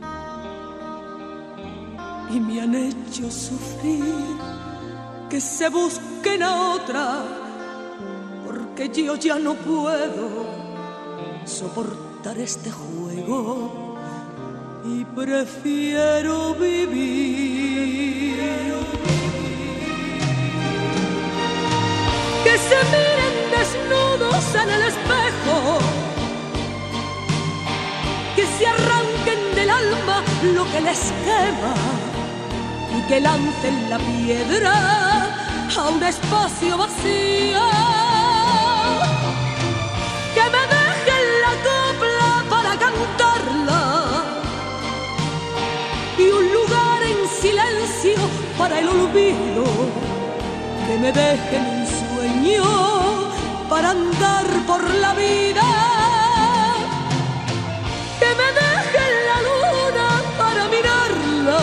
y me han hecho sufrir, que se busquen a otra, porque yo ya no puedo soportar este juego y prefiero vivir. Que se miren desnudos en el espejo, que se arranquen del alma lo que les quema y que lancen la piedra a un espacio vacío. Que me dejen la copla para cantarla y un lugar en silencio para el olvido. Que me dejen un sueño para andar por la vida. Que me dejen la luna para mirarla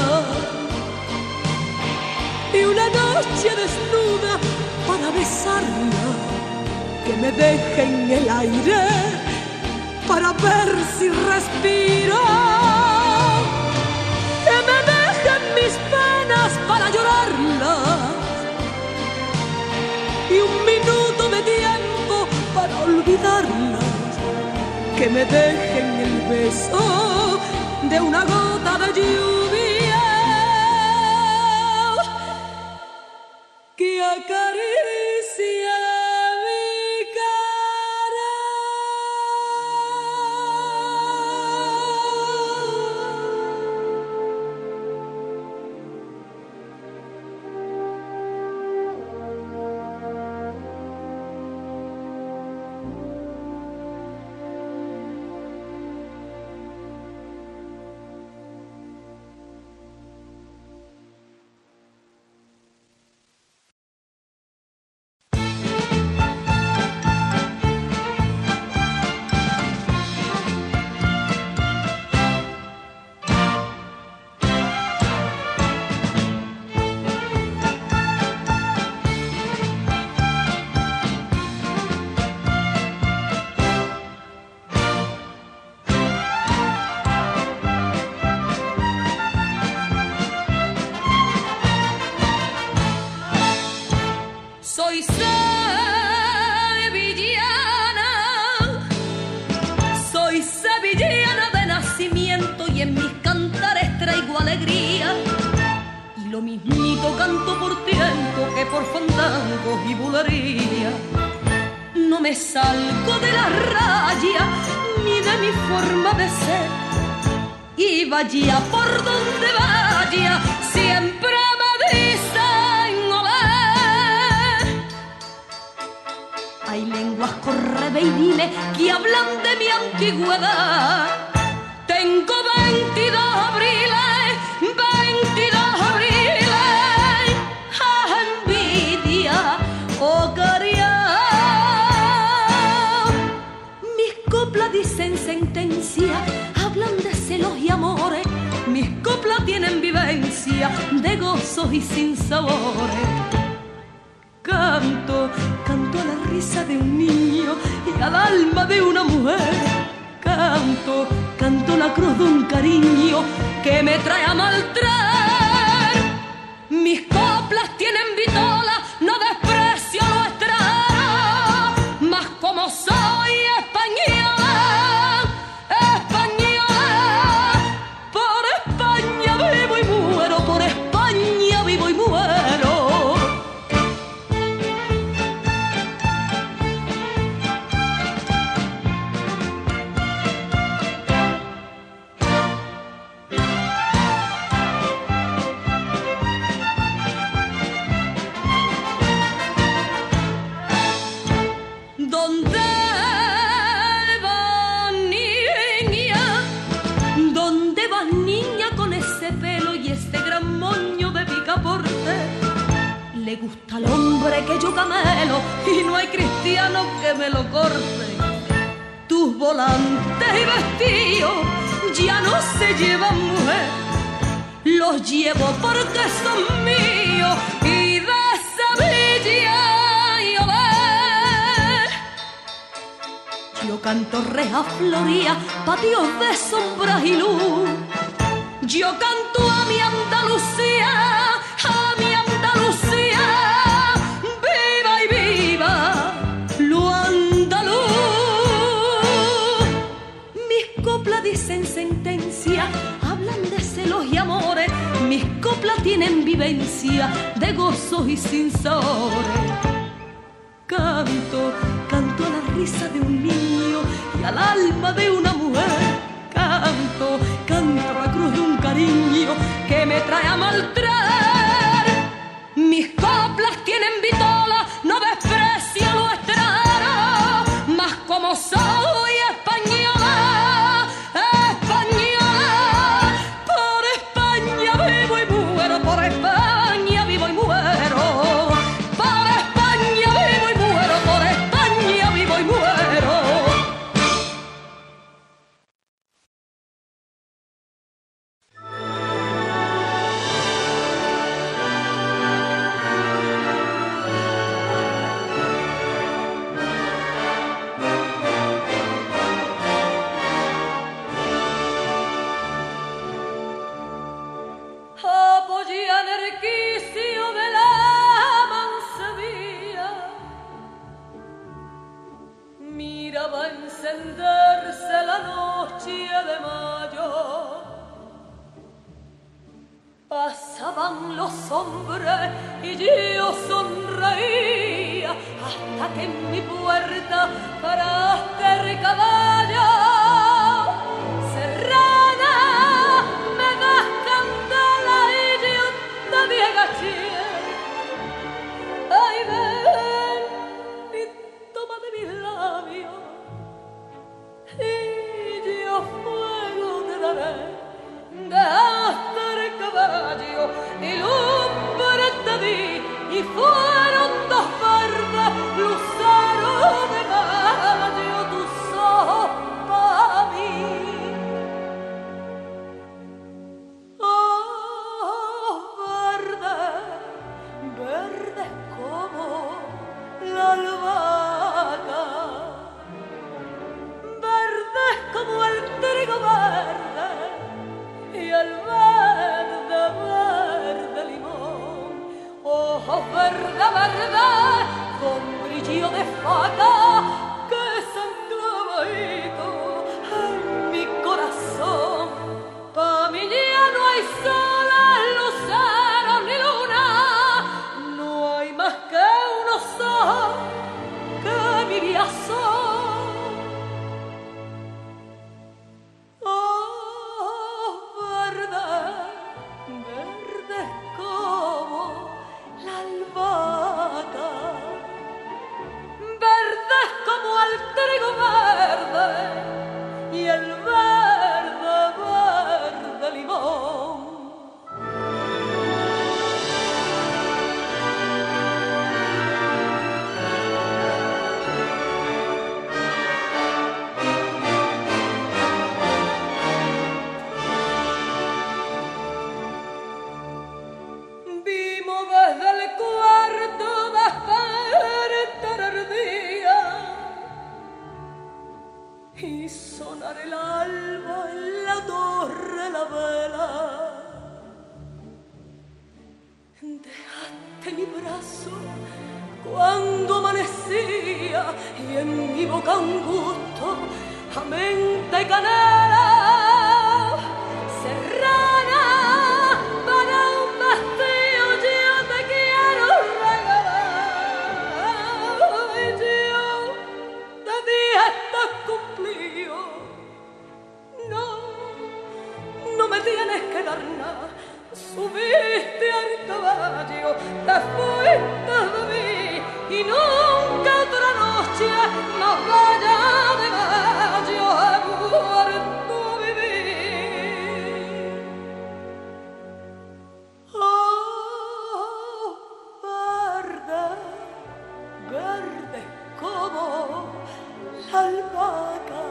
y una noche desnuda para besarla. Que me dejen el aire para ver si respiro. Que me dejen mis penas para llorarlas y un minuto de tiempo para olvidarlas. Que me dejen el beso de una gota de lluvia que acaricia mi cara. Soy sevillana, soy sevillana de nacimiento y en mis cantares traigo alegría. Y lo mismito canto por tiempo que por fandangos y bulería. No me salgo de la raya ni de mi forma de ser. Y vaya por donde vaya, siempre me dicen olé. Hay lenguas correveidiles que hablan de mi antigüedad. Tengo veintidós abriles, veintidós abriles, ¡ah, envidia, oh cariño! Mis coplas dicen sentencia, hablan de celos y amores. Mis coplas tienen vivencia de gozos y sinsabores. Canto, canto a la risa de un niño y al alma de una mujer. Canto, canto la cruz de un cariño que me trae a maltraer. Mis coplas tienen vitola, no desprecio lo extraño, mas como soy española, y no hay cristiano que me lo corte. Tus volantes y vestidos ya no se llevan, mujer, los llevo porque son míos y de Sevilla yo ver. Yo canto reja floría, patios de sombras y luz. Yo canto a mi Andalucía, a mi Andalucía, viva y viva lo andaluz. Mis coplas dicen sentencia, hablan de celos y amores. Mis coplas tienen vivencia de gozos y sinsabores. Canto, canto a la risa de un niño y al alma de una mujer. Canto, canto a la cruz de un cariño que me trae a maltraer. Mis coplas tienen vitola, no desprecio lo extranjero, mas como soy española, española, por España vivo y muero, por España vivo y muero, por España vivo y muero, por España vivo y muero. Apoyan el quicio de la mansevilla, miraba encenderse la noche de mayo. Pasaban los hombres y yo sonreía hasta que en mi puerta paraste el caballo. Serrana, me das candela y yo te di agaché. Ay, ven y toma de mis labios y yo fuego te daré. Dejaste el caballo y lumbre te di y fueron dos verdes luceros de mayo tus ojos para mí. Oh, verde, verde como la albahaca, verde como el trigo verde y el verde, verde limón. Ojos verde, verde, con brillo de faca que se han clavadito en mi corazón. Pa' mí ya no hay soles, luceros ni luna, no hay más que unos ojos que mi vida son. Oh, verde, verde como la albahaca, verde como el trigo verde y el verde, verde limón. Vimos desde el cuarto despertar el día y sonar el alba en la torre la vela. Dejaste mi brazo cuando amanecía y en mi boca un gusto a menta y canela. Serrana, para un vestido yo te quiero regalar. Y yo te dije estás cumplido, no, no me tienes que dar nada. Subiste al caballo, te fuiste de mí y nunca otra noche más vaya de mayo he vuelto a vivir. Oh, verde, verde verde como la albahaca,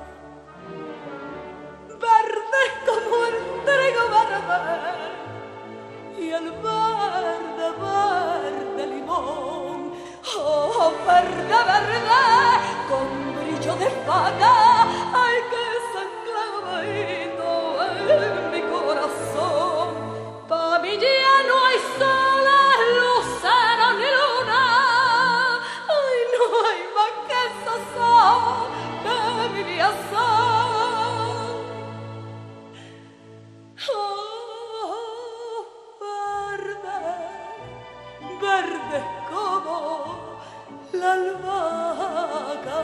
verde como el trigo verde y el verde, verde limón. Oh, verde, verde, con brillo de faca, ay, que se enclavadito en mi corazón. Pa' mí ya no hay soles, lucero ni luna, ay, no hay más que esos ojos que mi vida son. Oh, verde, verde como la albahaca,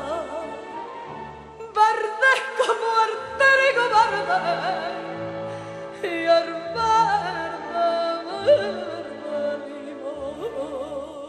verde como el trigo verde y el verde, verde limón.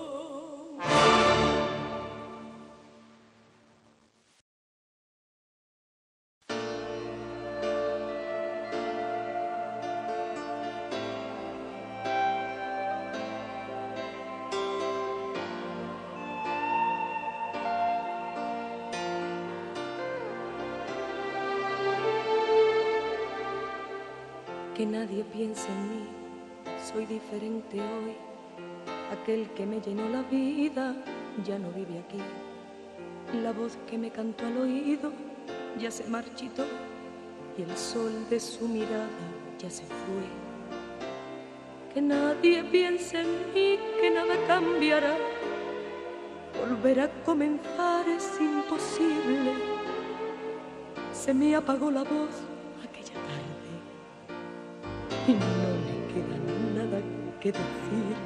Que nadie piense en mí, soy diferente hoy. Aquel que me llenó la vida ya no vive aquí. La voz que me cantó al oído ya se marchitó y el sol de su mirada ya se fue. Que nadie piense en mí, que nada cambiará. Volver a comenzar es imposible. Se me apagó la voz aquella tarde y no me queda nada que decir.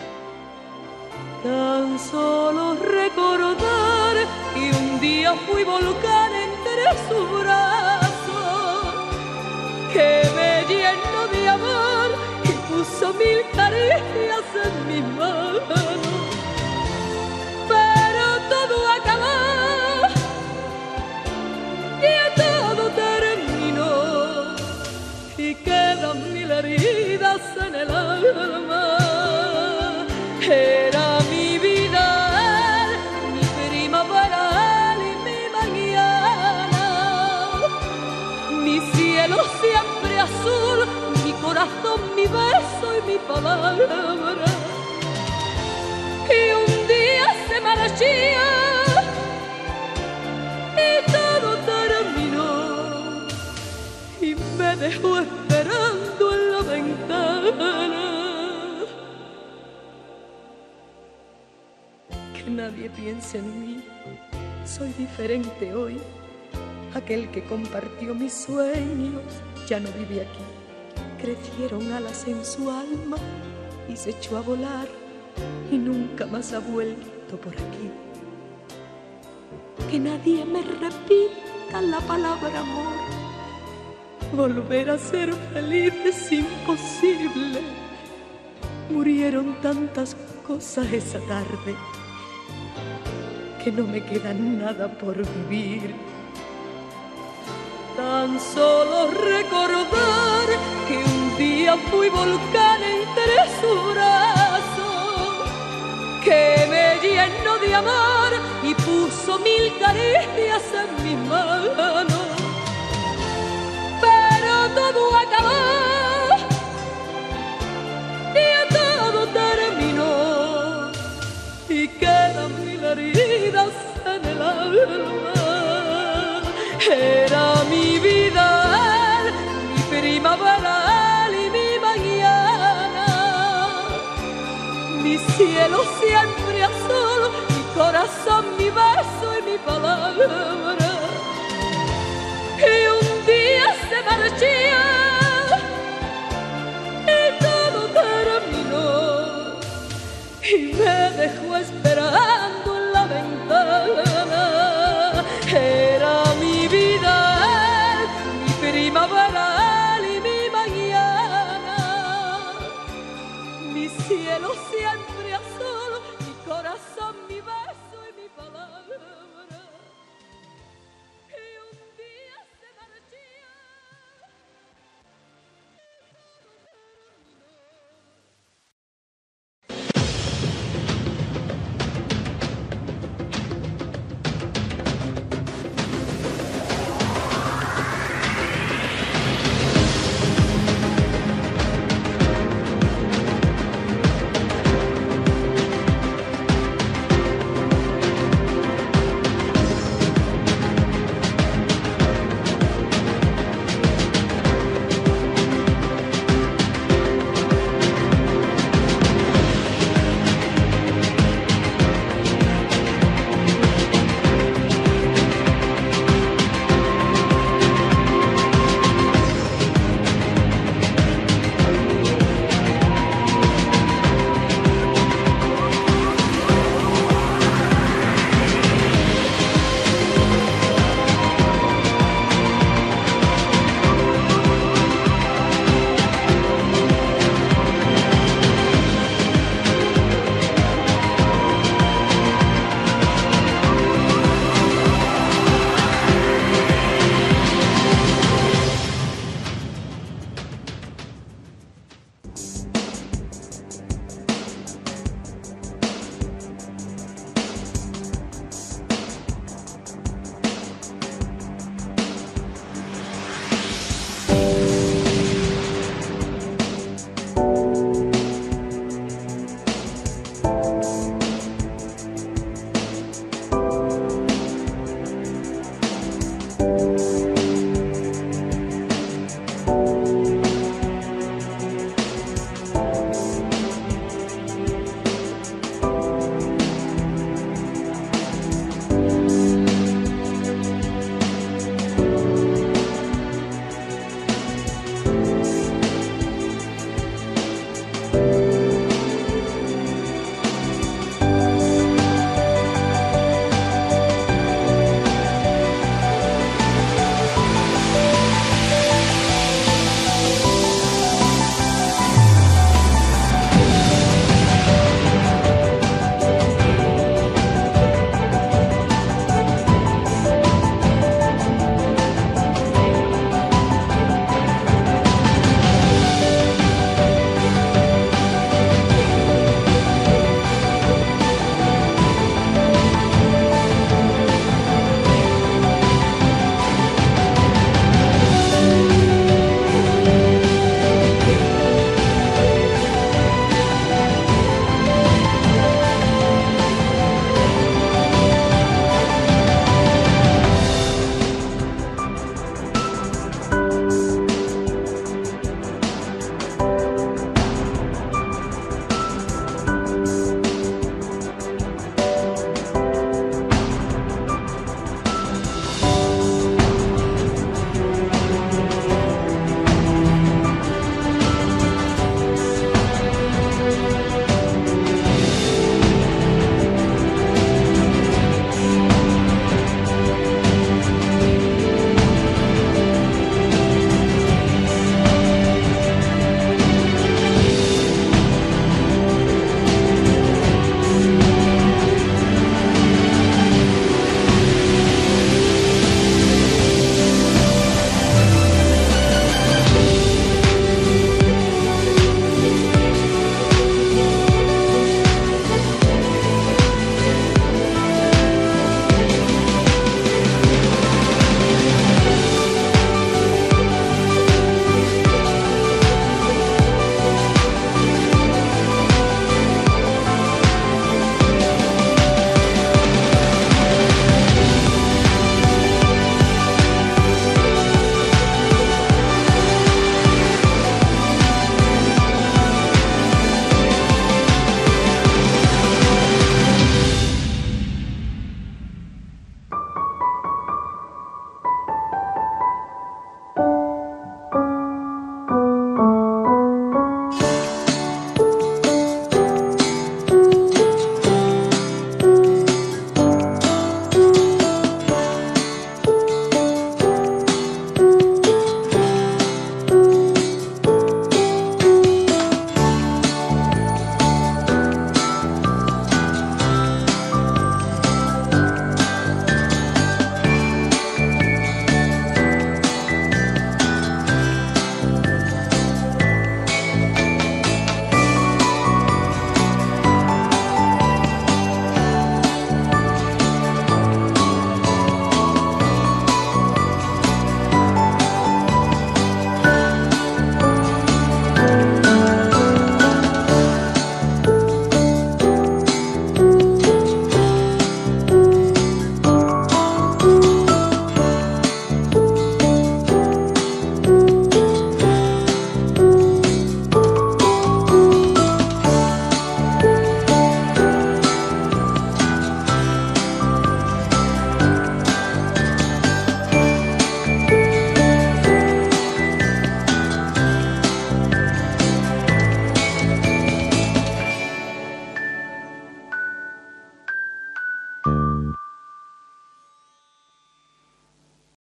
Tan solo recordar que un día fui volcán entre sus brazos, que me llenó de amor y puso mil caricias en mis manos. Pero todo acabó y todo terminó y quedan mil heridas en el alma. Era mi vida él, mi primavera él y mi mañana, mi cielo siempre azul, mi corazón, mi beso y mi palabra. Y un día se marchó y todo terminó y me dejó esperando en la ventana. Que nadie piense en mí, soy diferente hoy. Aquel que compartió mis sueños ya no vive aquí. Crecieron alas en su alma y se echó a volar y nunca más ha vuelto por aquí. Que nadie me repita la palabra amor. Volver a ser feliz es imposible. Murieron tantas cosas esa tarde que no me queda nada por vivir. Tan solo recordar que un día fui volcán entre sus brazos, que me llenó de amor y puso mil caricias en mis manos. Pero todo acabó y todo terminó y quedan mil heridas en el alma. Era mi vida él, mi primavera él y mi mañana, mi cielo siempre azul, mi corazón, mi beso y mi palabra. Y un día se marchó y todo terminó y me dejó esperar